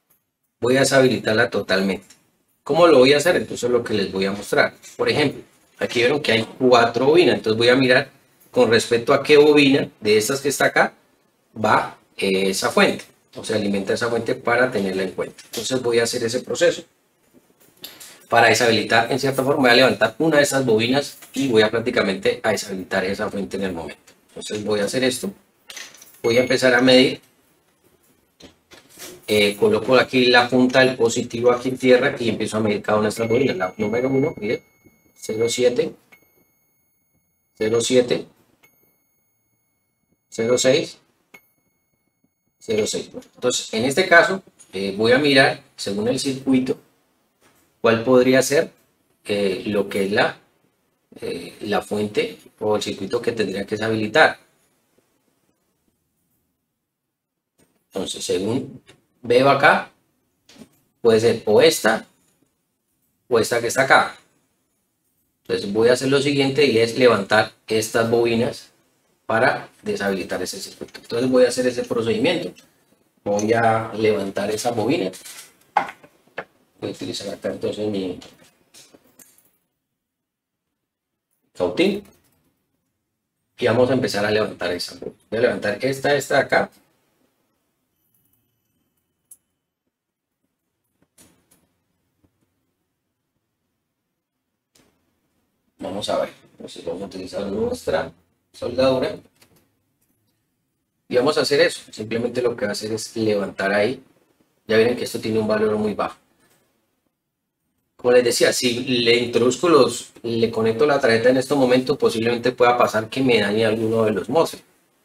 [SPEAKER 1] Voy a deshabilitarla totalmente. ¿Cómo lo voy a hacer? Entonces, lo que les voy a mostrar. Por ejemplo, Aquí vieron que hay 4 bobinas, entonces voy a mirar con respecto a qué bobina de estas que está acá va esa fuente, o sea, alimenta esa fuente para tenerla en cuenta. Entonces voy a hacer ese proceso. Para deshabilitar, en cierta forma, voy a levantar una de esas bobinas y voy a prácticamente a deshabilitar esa fuente en el momento. Entonces voy a hacer esto. Voy a empezar a medir. Coloco aquí la punta del positivo aquí en tierra y empiezo a medir cada una de estas bobinas. La número 1, mire, 0,7, 0,7, 0,6, 0,6. Entonces, en este caso, voy a mirar, según el circuito, cuál podría ser lo que es la fuente o el circuito que tendría que deshabilitar. Entonces, según veo acá, puede ser o esta que está acá. Entonces voy a hacer lo siguiente y es levantar estas bobinas para deshabilitar ese circuito. Entonces voy a hacer ese procedimiento. Voy a levantar esa bobina. Voy a utilizar acá entonces mi cautín. Y vamos a empezar a levantar esa bobina. Voy a levantar esta de acá. Vamos a ver. Entonces vamos a utilizar nuestra soldadura. Y vamos a hacer eso. Simplemente lo que va a hacer es levantar ahí. Ya ven que esto tiene un valor muy bajo. Como les decía, si le introduzco le conecto la tarjeta en este momento, posiblemente pueda pasar que me dañe alguno de los MOSFET.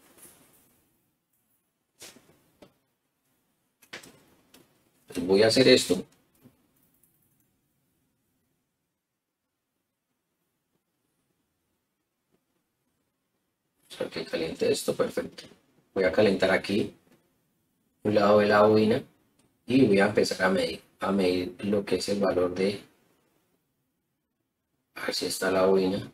[SPEAKER 1] Entonces voy a hacer esto. Para que caliente esto, perfecto. Voy a calentar aquí un lado de la bobina y voy a empezar a medir lo que es el valor de, a ver si está la bobina.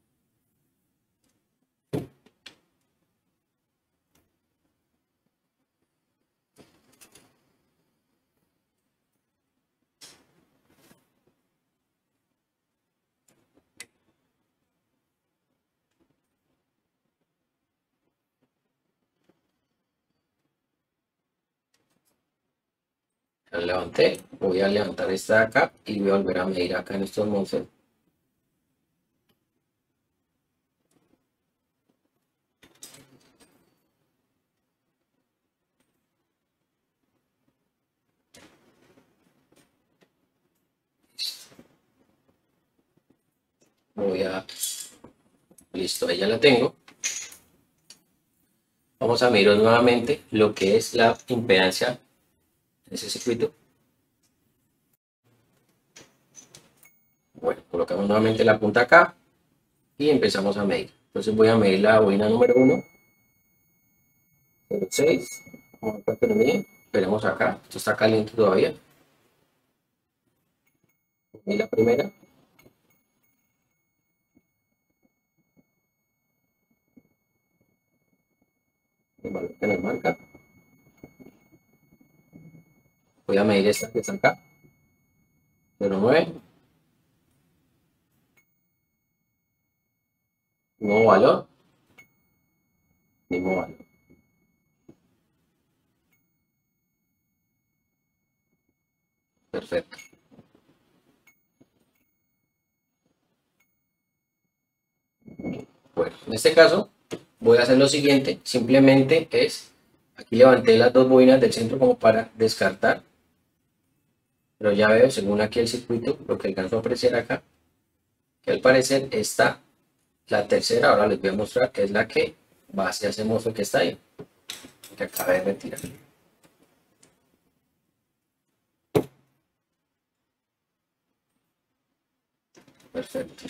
[SPEAKER 1] La levanté, voy a levantar esta de acá y voy a volver a medir acá en estos MOSFET. Listo, ahí ya la tengo. Vamos a medir nuevamente lo que es la impedancia de ese circuito. Bueno, colocamos nuevamente la punta acá y empezamos a medir. Entonces voy a medir la bobina número 1, 0,6. Vamos a ver cuánto nos mide. Esperemos acá, esto está caliente todavía. Y la primera. El valor que nos marca. Voy a medir esta que está acá. 0,9. Nuevo valor. Mismo valor. Perfecto. Bueno, en este caso voy a hacer lo siguiente. Simplemente es, aquí levanté las dos bobinas del centro como para descartar. Pero ya veo, según aquí el circuito, lo que alcanzo a apreciar acá, que al parecer está la tercera. Ahora les voy a mostrar que es la que va hacia ese MOSFET que está ahí, que acaba de retirar. Perfecto.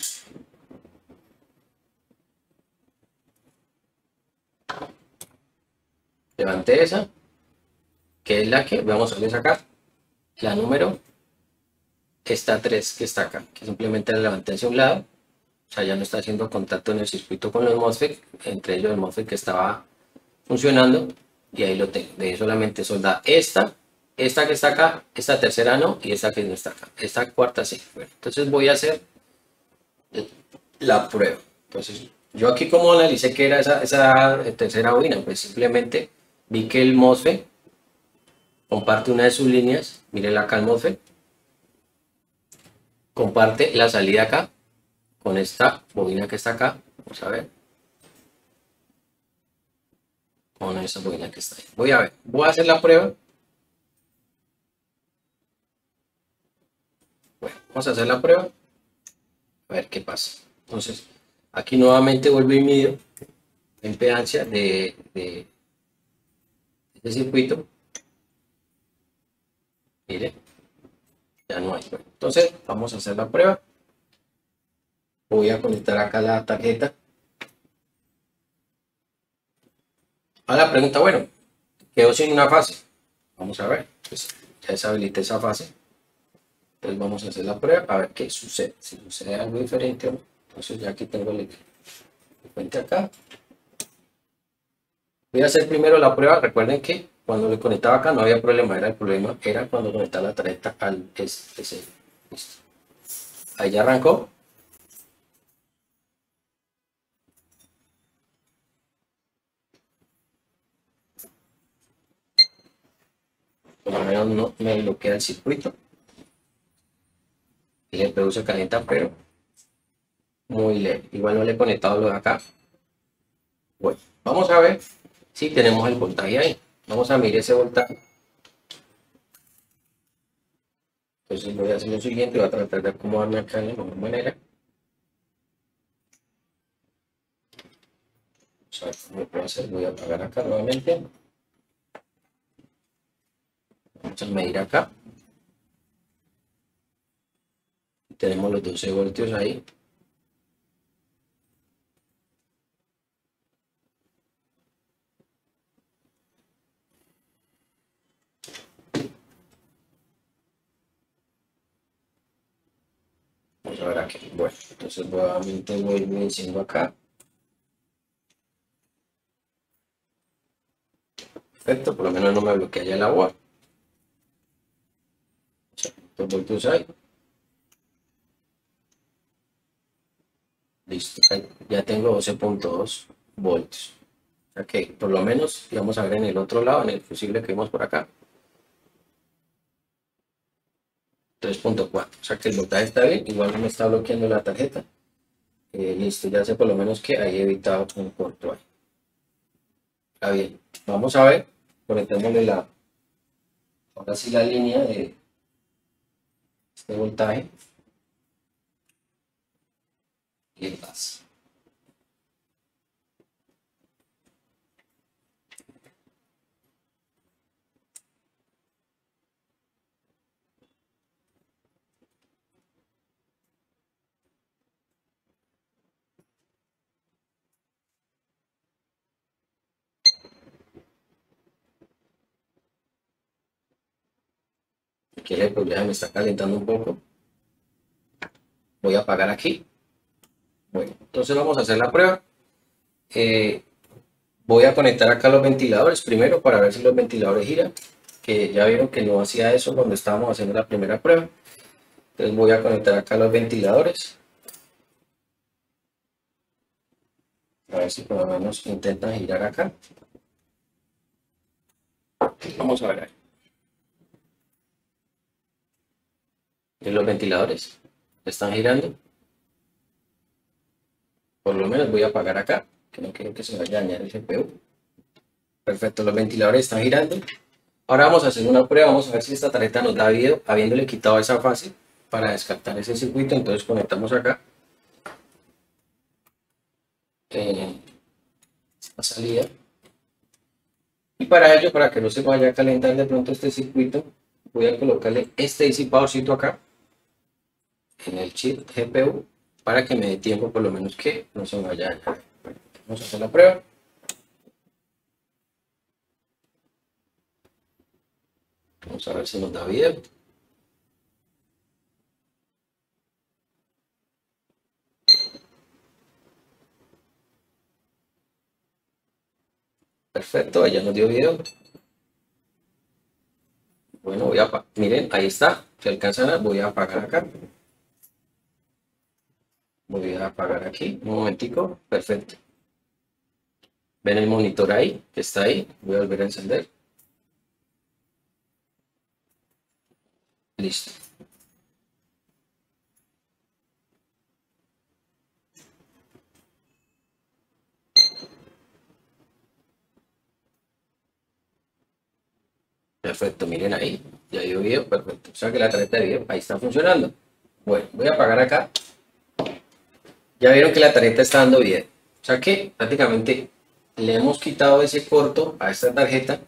[SPEAKER 1] Levanté esa, que es la que vamos a ver acá. La número, esta 3 que está acá, que simplemente la levanté hacia un lado. O sea, ya no está haciendo contacto en el circuito con los MOSFET, entre ellos el MOSFET que estaba funcionando, y ahí lo tengo. De ahí solamente soldar esta que está acá, esta tercera no, y esta que no está acá. Esta cuarta sí. Bueno, entonces voy a hacer la prueba. Entonces, yo aquí como analicé que era esa tercera bobina, pues simplemente vi que el MOSFET comparte una de sus líneas, miren acá el MOSFET, comparte la salida acá con esta bobina que está acá, vamos a ver, con esa bobina que está ahí. Voy a ver, voy a hacer la prueba. Bueno, vamos a hacer la prueba, a ver qué pasa. Entonces, aquí nuevamente vuelvo y mido la impedancia de este circuito. Mire, ya no hay. Bueno, entonces, vamos a hacer la prueba. Voy a conectar acá la tarjeta. A la pregunta, bueno, quedó sin una fase. Vamos a ver, pues ya deshabilité esa fase. Entonces vamos a hacer la prueba a ver qué sucede. Si sucede algo diferente o no. Entonces ya aquí tengo el fuente acá. Voy a hacer primero la prueba. Recuerden que cuando le conectaba acá no había problema. El problema era cuando conectaba la tarjeta al SSD. Listo. Ahí ya arrancó. Por lo menos no me bloquea el circuito. El GPU se calienta, pero muy leve. Igual no le he conectado lo de acá. Bueno, vamos a ver si tenemos el voltaje ahí. Vamos a mirar ese voltaje. Entonces voy a hacer lo siguiente, voy a tratar de acomodarme acá de la mejor manera. Vamos a ver cómo lo puedo hacer. Voy a apagar acá nuevamente. Vamos a medir acá. Tenemos los 12 voltios ahí. Vamos a ver aquí. Bueno, entonces nuevamente voy diciendo acá. Perfecto, por lo menos no me bloquea ya el agua. Los voltios ahí. Listo, ahí ya tengo 12.2 voltios. Ok, por lo menos, y vamos a ver en el otro lado, en el fusible que vimos por acá. 3.4, o sea que el voltaje está bien, igual no me está bloqueando la tarjeta. Listo, ya sé por lo menos que ahí he evitado un corto ahí. Está bien, vamos a ver, conectémosle ahora sí la línea de este voltaje y el gas. Aquí el problema me está calentando un poco. Voy a apagar aquí. Bueno, entonces vamos a hacer la prueba. Voy a conectar acá los ventiladores primero para ver si los ventiladores giran, que ya vieron que no hacía eso cuando estábamos haciendo la primera prueba. Entonces voy a conectar acá los ventiladores, a ver si por lo menos intentan girar acá. Vamos a ver ahí. Y los ventiladores están girando. Por lo menos voy a apagar acá, que no quiero que se vaya a dañar el GPU. Perfecto, los ventiladores están girando. Ahora vamos a hacer una prueba, vamos a ver si esta tarjeta nos da video, habiéndole quitado esa fase para descartar ese circuito. Entonces conectamos acá esta salida. Y para ello, para que no se vaya a calentar de pronto este circuito, voy a colocarle este disipadorcito acá en el chip GPU para que me dé tiempo por lo menos que no se vaya a dañar. Bueno, vamos a hacer la prueba. Vamos a ver si nos da video. Perfecto, ya nos dio video. Bueno, miren, ahí está. Si alcanzan, voy a apagar acá. Voy a apagar aquí, un momentico, perfecto. ¿Ven el monitor ahí, que está ahí? Voy a volver a encender. Listo. Perfecto, miren ahí, ya dio video, perfecto. O sea que la tarjeta de video ahí está funcionando. Bueno, voy a apagar acá. Ya vieron que la tarjeta está dando video. O sea que prácticamente le hemos quitado ese corto a esta tarjeta,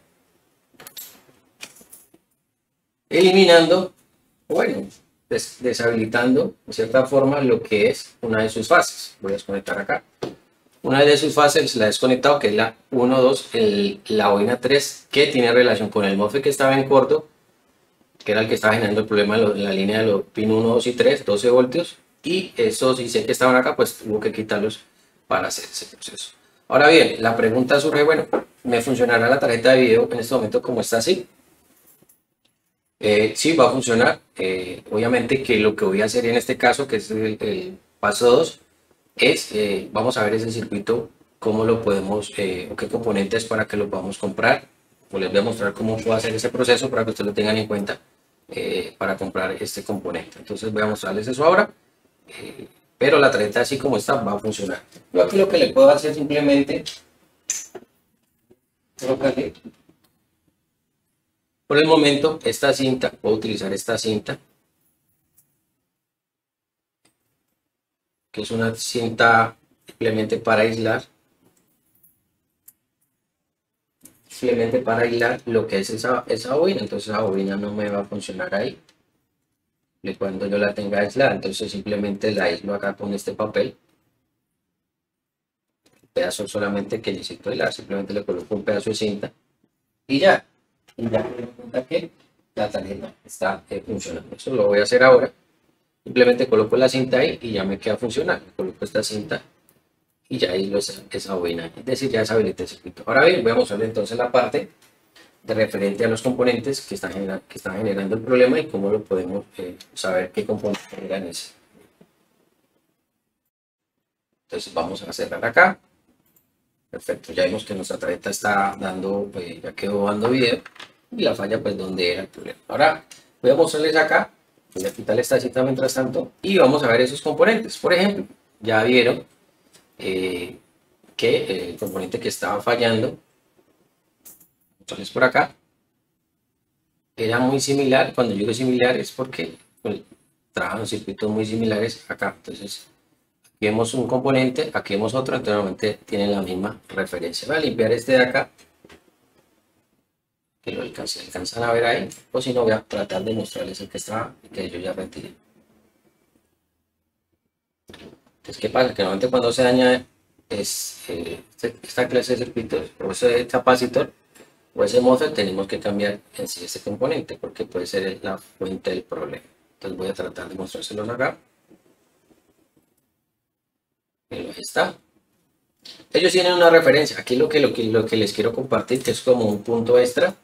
[SPEAKER 1] eliminando, bueno, deshabilitando de cierta forma lo que es una de sus fases. Voy a desconectar acá. Una de sus fases la he desconectado, que es la 1, 2, la bobina 3, que tiene relación con el MOSFET que estaba en corto, que era el que estaba generando el problema en la línea de los pin 1, 2 y 3, 12 voltios. Y esos IC que estaban acá, pues tuvo que quitarlos para hacer ese proceso. Ahora bien, la pregunta surge, bueno, ¿me funcionará la tarjeta de video en este momento como está así? Sí, va a funcionar. Obviamente que lo que voy a hacer en este caso, que es el paso 2, es, vamos a ver ese circuito, cómo lo podemos, o qué componentes para que lo podamos comprar. Pues les voy a mostrar cómo puedo hacer ese proceso para que ustedes lo tengan en cuenta para comprar este componente. Entonces voy a mostrarles eso ahora, pero la tarjeta así como está va a funcionar. Yo aquí lo que le puedo hacer simplemente colocarle por el momento esta cinta, puedo utilizar esta cinta, que es una cinta simplemente para aislar. Simplemente para aislar lo que es esa bobina, entonces esa bobina no me va a funcionar ahí cuando yo la tenga aislada. Entonces simplemente la aíslo acá con este papel, el pedazo solamente que necesito aislar, simplemente le coloco un pedazo de cinta y ya me doy cuenta que la tarjeta está funcionando. Eso lo voy a hacer ahora. Simplemente coloco la cinta ahí y ya me queda funcionando. Coloco esta cinta y ya aíslo esa bobina, es decir, ya deshabilité el circuito. Ahora bien, voy a mostrarle entonces la parte de referente a los componentes que están generando el problema y cómo lo podemos saber qué componentes generan ese. Entonces vamos a cerrar acá. Perfecto, ya vimos que nuestra tarjeta está dando, ya quedó dando video y la falla pues donde era el problema. Ahora voy a mostrarles acá, voy a quitarle esta cita mientras tanto y vamos a ver esos componentes. Por ejemplo, ya vieron que el componente que estaba fallando, entonces por acá, era muy similar. Cuando digo similar es porque pues, trabajan en circuitos muy similares acá. Entonces aquí vemos un componente, aquí vemos otro, entonces normalmente tienen la misma referencia. Voy a limpiar este de acá, que lo alcanzan a ver ahí, o si no voy a tratar de mostrarles el que está, que yo ya retiré. Entonces, ¿qué pasa? Que normalmente cuando se daña esta clase de circuitos o ese capacitor o ese MOSFET, tenemos que cambiar en sí ese componente porque puede ser la fuente del problema. Entonces voy a tratar de mostrárselos acá. Ahí está. Ellos tienen una referencia. Aquí lo que les quiero compartir, que es como un punto extra.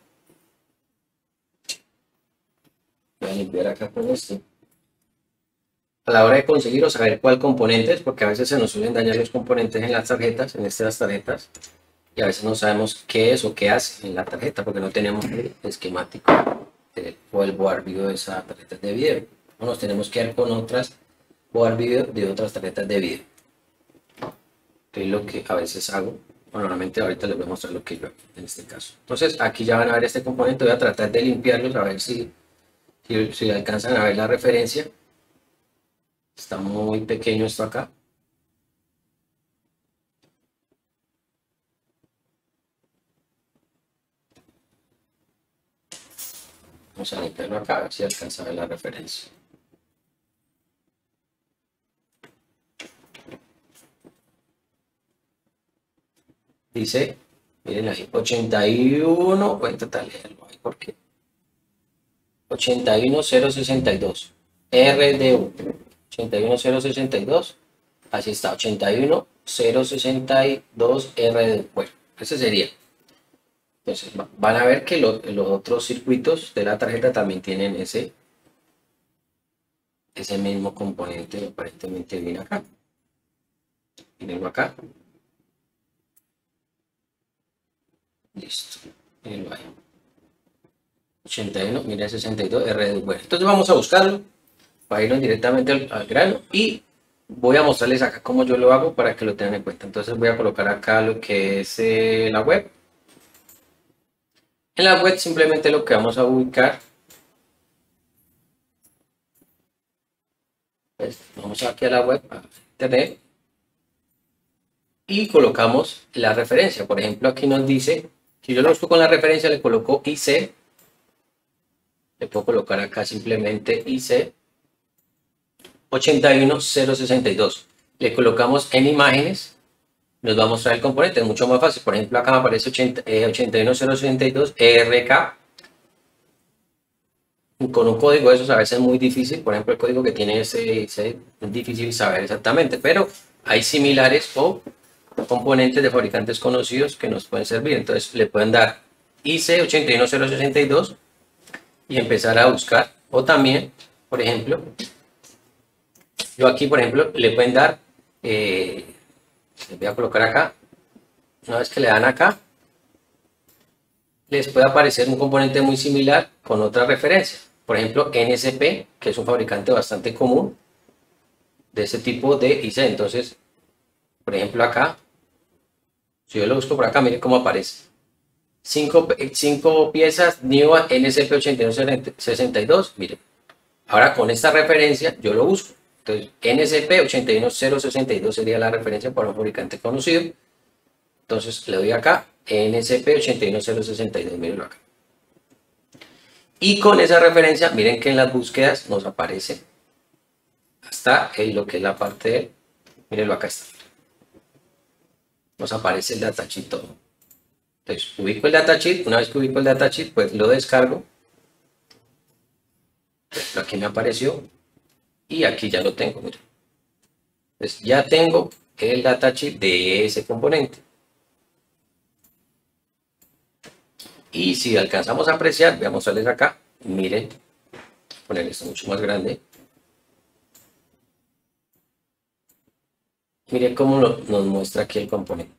[SPEAKER 1] Voy a limpiar acá con esto. A la hora de conseguir o saber cuál componente es, porque a veces se nos suelen dañar los componentes en las tarjetas, en estas tarjetas, y a veces no sabemos qué es o qué hace en la tarjeta, porque no tenemos el esquemático o el board video de esa tarjeta de video. O nos tenemos que ir con otras board video de otras tarjetas de video. Que es lo que a veces hago. Bueno, normalmente ahorita les voy a mostrar lo que yo hago en este caso. Entonces aquí ya van a ver este componente. Voy a tratar de limpiarlos a ver si alcanzan a ver la referencia. Está muy pequeño esto acá. Vamos a limpiarlo acá a ver si alcanza a ver la referencia. Dice, miren ahí, 81, voy a tratar de leerlo ahí porque 81062 RDU 81062, así está, 81062 RDU. Bueno, ese sería. Entonces van a ver que los otros circuitos de la tarjeta también tienen ese mismo componente, aparentemente viene acá. Mírenlo acá. Listo. Mírenlo ahí. 81, mira 62, R2. Bueno, entonces vamos a buscarlo para irnos directamente al grano y voy a mostrarles acá cómo yo lo hago para que lo tengan en cuenta. Entonces voy a colocar acá lo que es la web. En la web simplemente lo que vamos a ubicar, pues vamos aquí a la web, a internet, y colocamos la referencia. Por ejemplo, aquí nos dice, si yo lo busco con la referencia, le coloco IC, le puedo colocar acá simplemente IC 81062. Le colocamos en imágenes, nos va a mostrar el componente, es mucho más fácil. Por ejemplo, acá me aparece 81062 ERK con un código de esos a veces es muy difícil. Por ejemplo, el código que tiene ese es difícil saber exactamente, pero hay similares o componentes de fabricantes conocidos que nos pueden servir. Entonces le pueden dar IC 81062 y empezar a buscar, o también, por ejemplo, yo aquí, por ejemplo, le pueden dar, les voy a colocar acá, una vez que le dan acá, les puede aparecer un componente muy similar con otra referencia. Por ejemplo, NSP, que es un fabricante bastante común de ese tipo de IC. Entonces, por ejemplo, acá, si yo lo busco por acá, miren cómo aparece. 5 piezas New NSP 81062. Miren, ahora con esta referencia yo lo busco. Entonces, NSP 81062 sería la referencia para un fabricante conocido. Entonces, le doy acá, NSP 81062, mírenlo acá. Y con esa referencia, miren que en las búsquedas nos aparece hasta lo que es la parte de, mírenlo acá está. Nos aparece el datasheet todo. Entonces, ubico el datasheet, una vez que ubico el datasheet, pues lo descargo. Aquí me apareció y aquí ya lo tengo, miren. Entonces, ya tengo el datasheet de ese componente. Y si alcanzamos a apreciar, voy a mostrarles acá, miren, poner esto mucho más grande. Miren cómo nos muestra aquí el componente.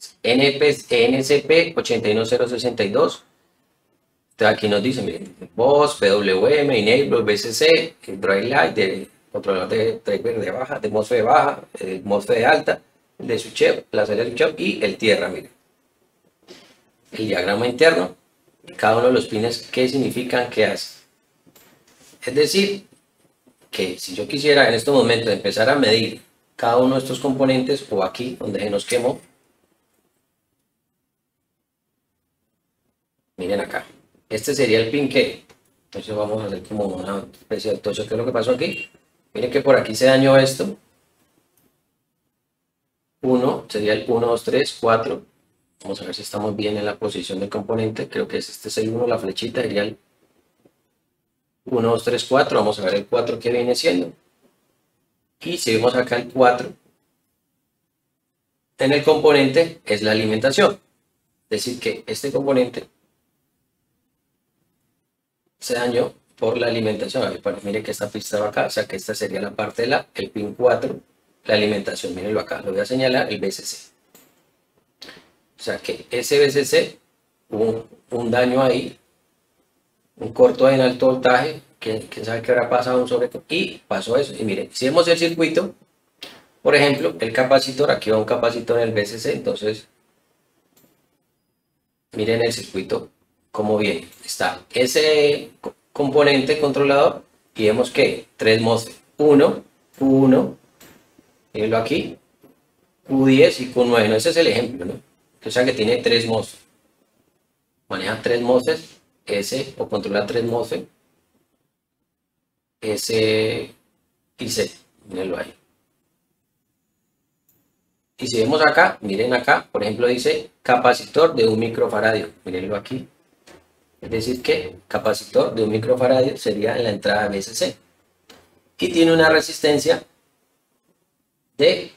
[SPEAKER 1] NSP 81062. Aquí nos dice, miren, BOS, PWM, Enable, BCC, Drive Light, de controlador de driver de baja, de MOSFET de baja, el MOSFET de alta, el de switcheo, la salida de switcheo y el tierra, miren. El diagrama interno, cada uno de los pines, qué significan, qué hacen. Es decir, que si yo quisiera en estos momentos empezar a medir cada uno de estos componentes, o aquí donde se nos quemó, miren acá, este sería el pin que, entonces vamos a hacer como una especie de tocho. ¿Qué es lo que pasó aquí? Miren que por aquí se dañó esto, 1, sería el 1, 2, 3, 4, vamos a ver si estamos bien en la posición del componente, creo que este es el 1, la flechita sería el 1, 2, 3, 4, vamos a ver el 4 que viene siendo, y si vemos acá el 4, en el componente es la alimentación, es decir que este componente se dañó por la alimentación. A ver, mire que esta pista va acá, o sea que esta sería la parte de el pin 4, la alimentación, mírenlo acá, lo voy a señalar, el BCC. O sea que ese BCC, hubo un daño ahí, un corto en alto voltaje, quién sabe qué habrá pasado, un sobre, y pasó eso. Y miren, si vemos el circuito, por ejemplo, el capacitor, aquí va un capacitor en el BCC, entonces, miren el circuito, cómo viene. Está ese componente controlador y vemos que 3 MOSFET, 1, Q1, mírenlo aquí, Q10 y Q9, ¿no? Ese es el ejemplo, ¿no? O sea que tiene 3 MOSFET, maneja 3 MOSFET, S, o controla 3 MOSFET, S y C, mírenlo ahí. Y si vemos acá, miren acá, por ejemplo dice capacitor de 1 microfaradio, mírenlo aquí. Es decir que capacitor de 1 microfaradio sería en la entrada BCC. Y tiene una resistencia de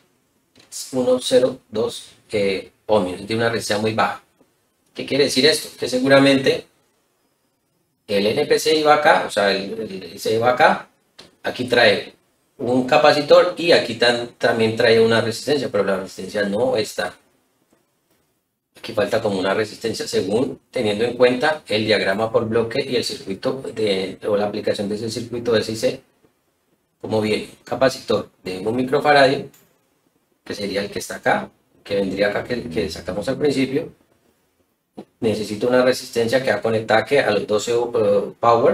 [SPEAKER 1] 1,02 ohmios, tiene una resistencia muy baja. ¿Qué quiere decir esto? Que seguramente el NPC iba acá, o sea, el IC iba acá, aquí trae un capacitor y aquí también trae una resistencia, pero la resistencia no está. Aquí falta como una resistencia según teniendo en cuenta el diagrama por bloque y el circuito o la aplicación de ese circuito de SIC. Como bien, capacitor de 1 microfaradio, que sería el que está acá, que vendría acá que sacamos al principio. Necesito una resistencia que va conectada a los 12 power.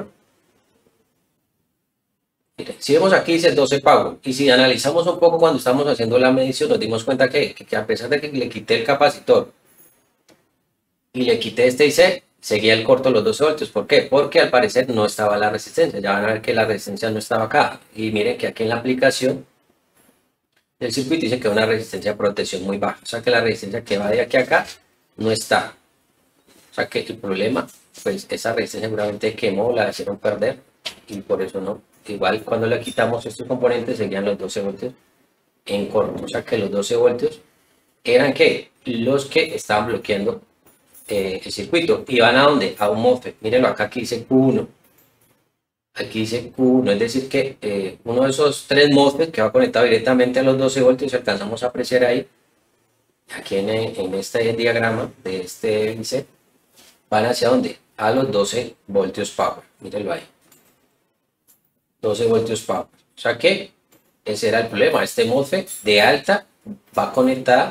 [SPEAKER 1] Miren, si vemos aquí dice 12 power, y si analizamos un poco cuando estamos haciendo la medición, nos dimos cuenta que a pesar de que le quité el capacitor y le quité este IC, seguía el corto los 12 voltios. ¿Por qué? Porque al parecer no estaba la resistencia. Ya van a ver que la resistencia no estaba acá. Y miren que aquí en la aplicación del circuito dice que una resistencia de protección muy baja. O sea que la resistencia que va de aquí a acá no está. O sea que el problema, pues esa resistencia seguramente quemó, la hicieron perder y por eso no. Igual cuando le quitamos estos componentes seguían los 12 voltios en corto. O sea que los 12 voltios eran que los que estaban bloqueando el circuito. ¿Y van a dónde? A un MOSFET. Mírenlo acá, aquí dice Q1. Aquí dice Q1, es decir que uno de esos 3 MOSFET que va conectado directamente a los 12 voltios, alcanzamos a apreciar ahí, aquí en este diagrama de este IC, van hacia dónde? A los 12 voltios power. Mírenlo ahí. 12 voltios power. O sea que ese era el problema. Este MOSFET de alta va conectada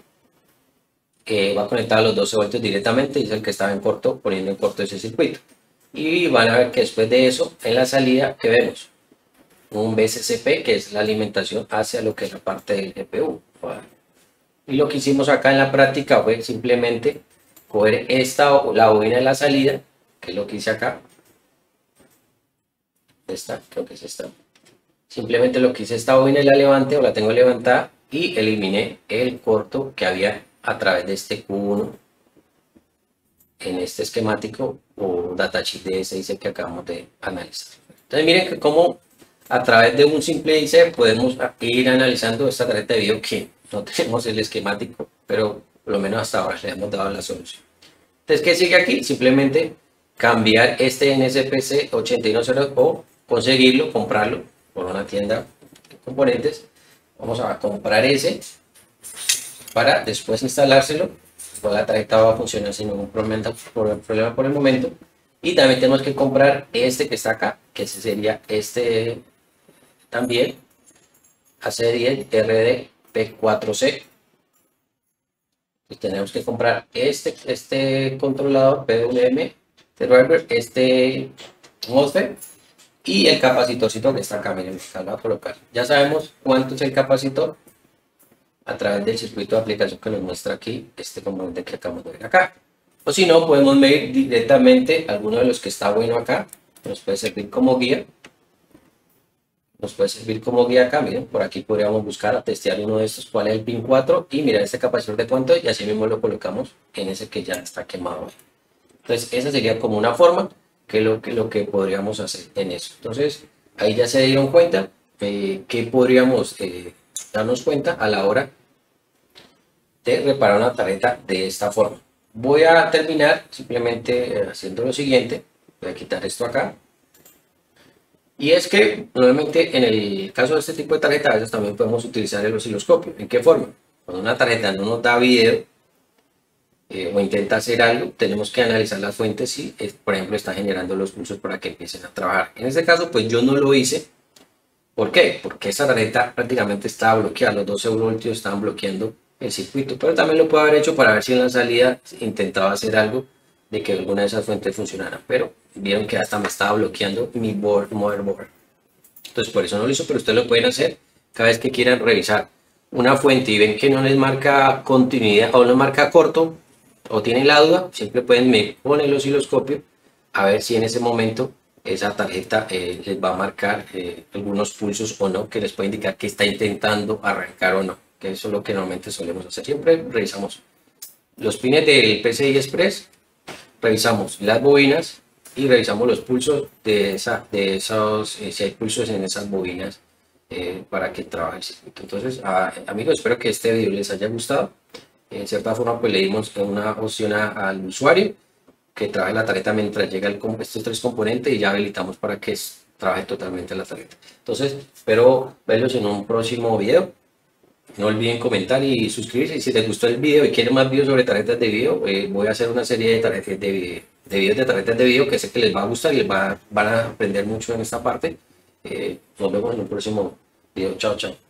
[SPEAKER 1] a los 12 voltios directamente, y es el que estaba en corto, poniendo en corto ese circuito. Y van a ver que después de eso, en la salida, ¿qué vemos? Un VSCP, que es la alimentación hacia lo que es la parte del GPU. Y lo que hicimos acá en la práctica fue simplemente coger la bobina de la salida, que es lo que hice acá. Esta, creo que es esta. Simplemente lo que hice, esta bobina la levanté o la tengo levantada y eliminé el corto que había a través de este Q1 en este esquemático o datasheet de ese IC que acabamos de analizar. Entonces miren que como a través de un simple IC podemos ir analizando esta tarjeta de video que no tenemos el esquemático, pero por lo menos hasta ahora le hemos dado la solución. Entonces, ¿qué sigue aquí? Simplemente cambiar este NSPC 8100 o conseguirlo, comprarlo por una tienda de componentes. Vamos a comprar ese para después instalárselo. Pues la tarjeta va a funcionar sin ningún problema por el momento. Y también tenemos que comprar este que está acá, que ese sería este también, AC10 RDP4C. Y tenemos que comprar este controlador PWM, driver, este MOSFET y el capacitorcito que está acá. Miren, acá lo voy a colocar. Ya sabemos cuánto es el capacitor a través del circuito de aplicación que nos muestra aquí este componente que acabamos de ver acá. O si no, podemos medir directamente alguno de los que está bueno acá. Nos puede servir como guía. Acá, miren, por aquí podríamos buscar a testear uno de estos, cuál es el pin 4 y mirar este capacitor de cuánto, y así mismo lo colocamos en ese que ya está quemado. Entonces esa sería como una forma que lo que podríamos hacer en eso. Entonces ahí ya se dieron cuenta que podríamos darnos cuenta a la hora de reparar una tarjeta de esta forma. Voy a terminar simplemente haciendo lo siguiente. Voy a quitar esto acá. Y es que normalmente en el caso de este tipo de tarjeta, a veces también podemos utilizar el osciloscopio. ¿En qué forma? Cuando una tarjeta no nos da video o intenta hacer algo, tenemos que analizar las fuentes si, por ejemplo, está generando los pulsos para que empiecen a trabajar. En este caso, pues yo no lo hice. ¿Por qué? Porque esa tarjeta prácticamente estaba bloqueada. Los 12 voltios estaban bloqueando el circuito. Pero también lo puedo haber hecho para ver si en la salida intentaba hacer algo de que alguna de esas fuentes funcionara. Pero vieron que hasta me estaba bloqueando mi motherboard. Entonces por eso no lo hizo, pero ustedes lo pueden hacer cada vez que quieran revisar una fuente y ven que no les marca continuidad o no marca corto o tienen la duda, siempre pueden poner el osciloscopio a ver si en ese momento esa tarjeta les va a marcar algunos pulsos o no, que les puede indicar que está intentando arrancar o no, que eso es lo que normalmente solemos hacer. Siempre revisamos los pines del PCI Express, revisamos las bobinas y revisamos los pulsos de esos, si hay pulsos en esas bobinas para que trabaje el circuito. Entonces, amigos, espero que este video les haya gustado. En cierta forma, pues le dimos una opción al usuario que trabaje la tarjeta mientras llega estos 3 componentes, y ya habilitamos para que trabaje totalmente la tarjeta. Entonces, espero verlos en un próximo video. No olviden comentar y suscribirse. Y si les gustó el video y quieren más videos sobre tarjetas de video, voy a hacer una serie de tarjetas de videos de tarjetas de video que sé que les va a gustar y van a aprender mucho en esta parte. Nos vemos en un próximo video. Chao, chao.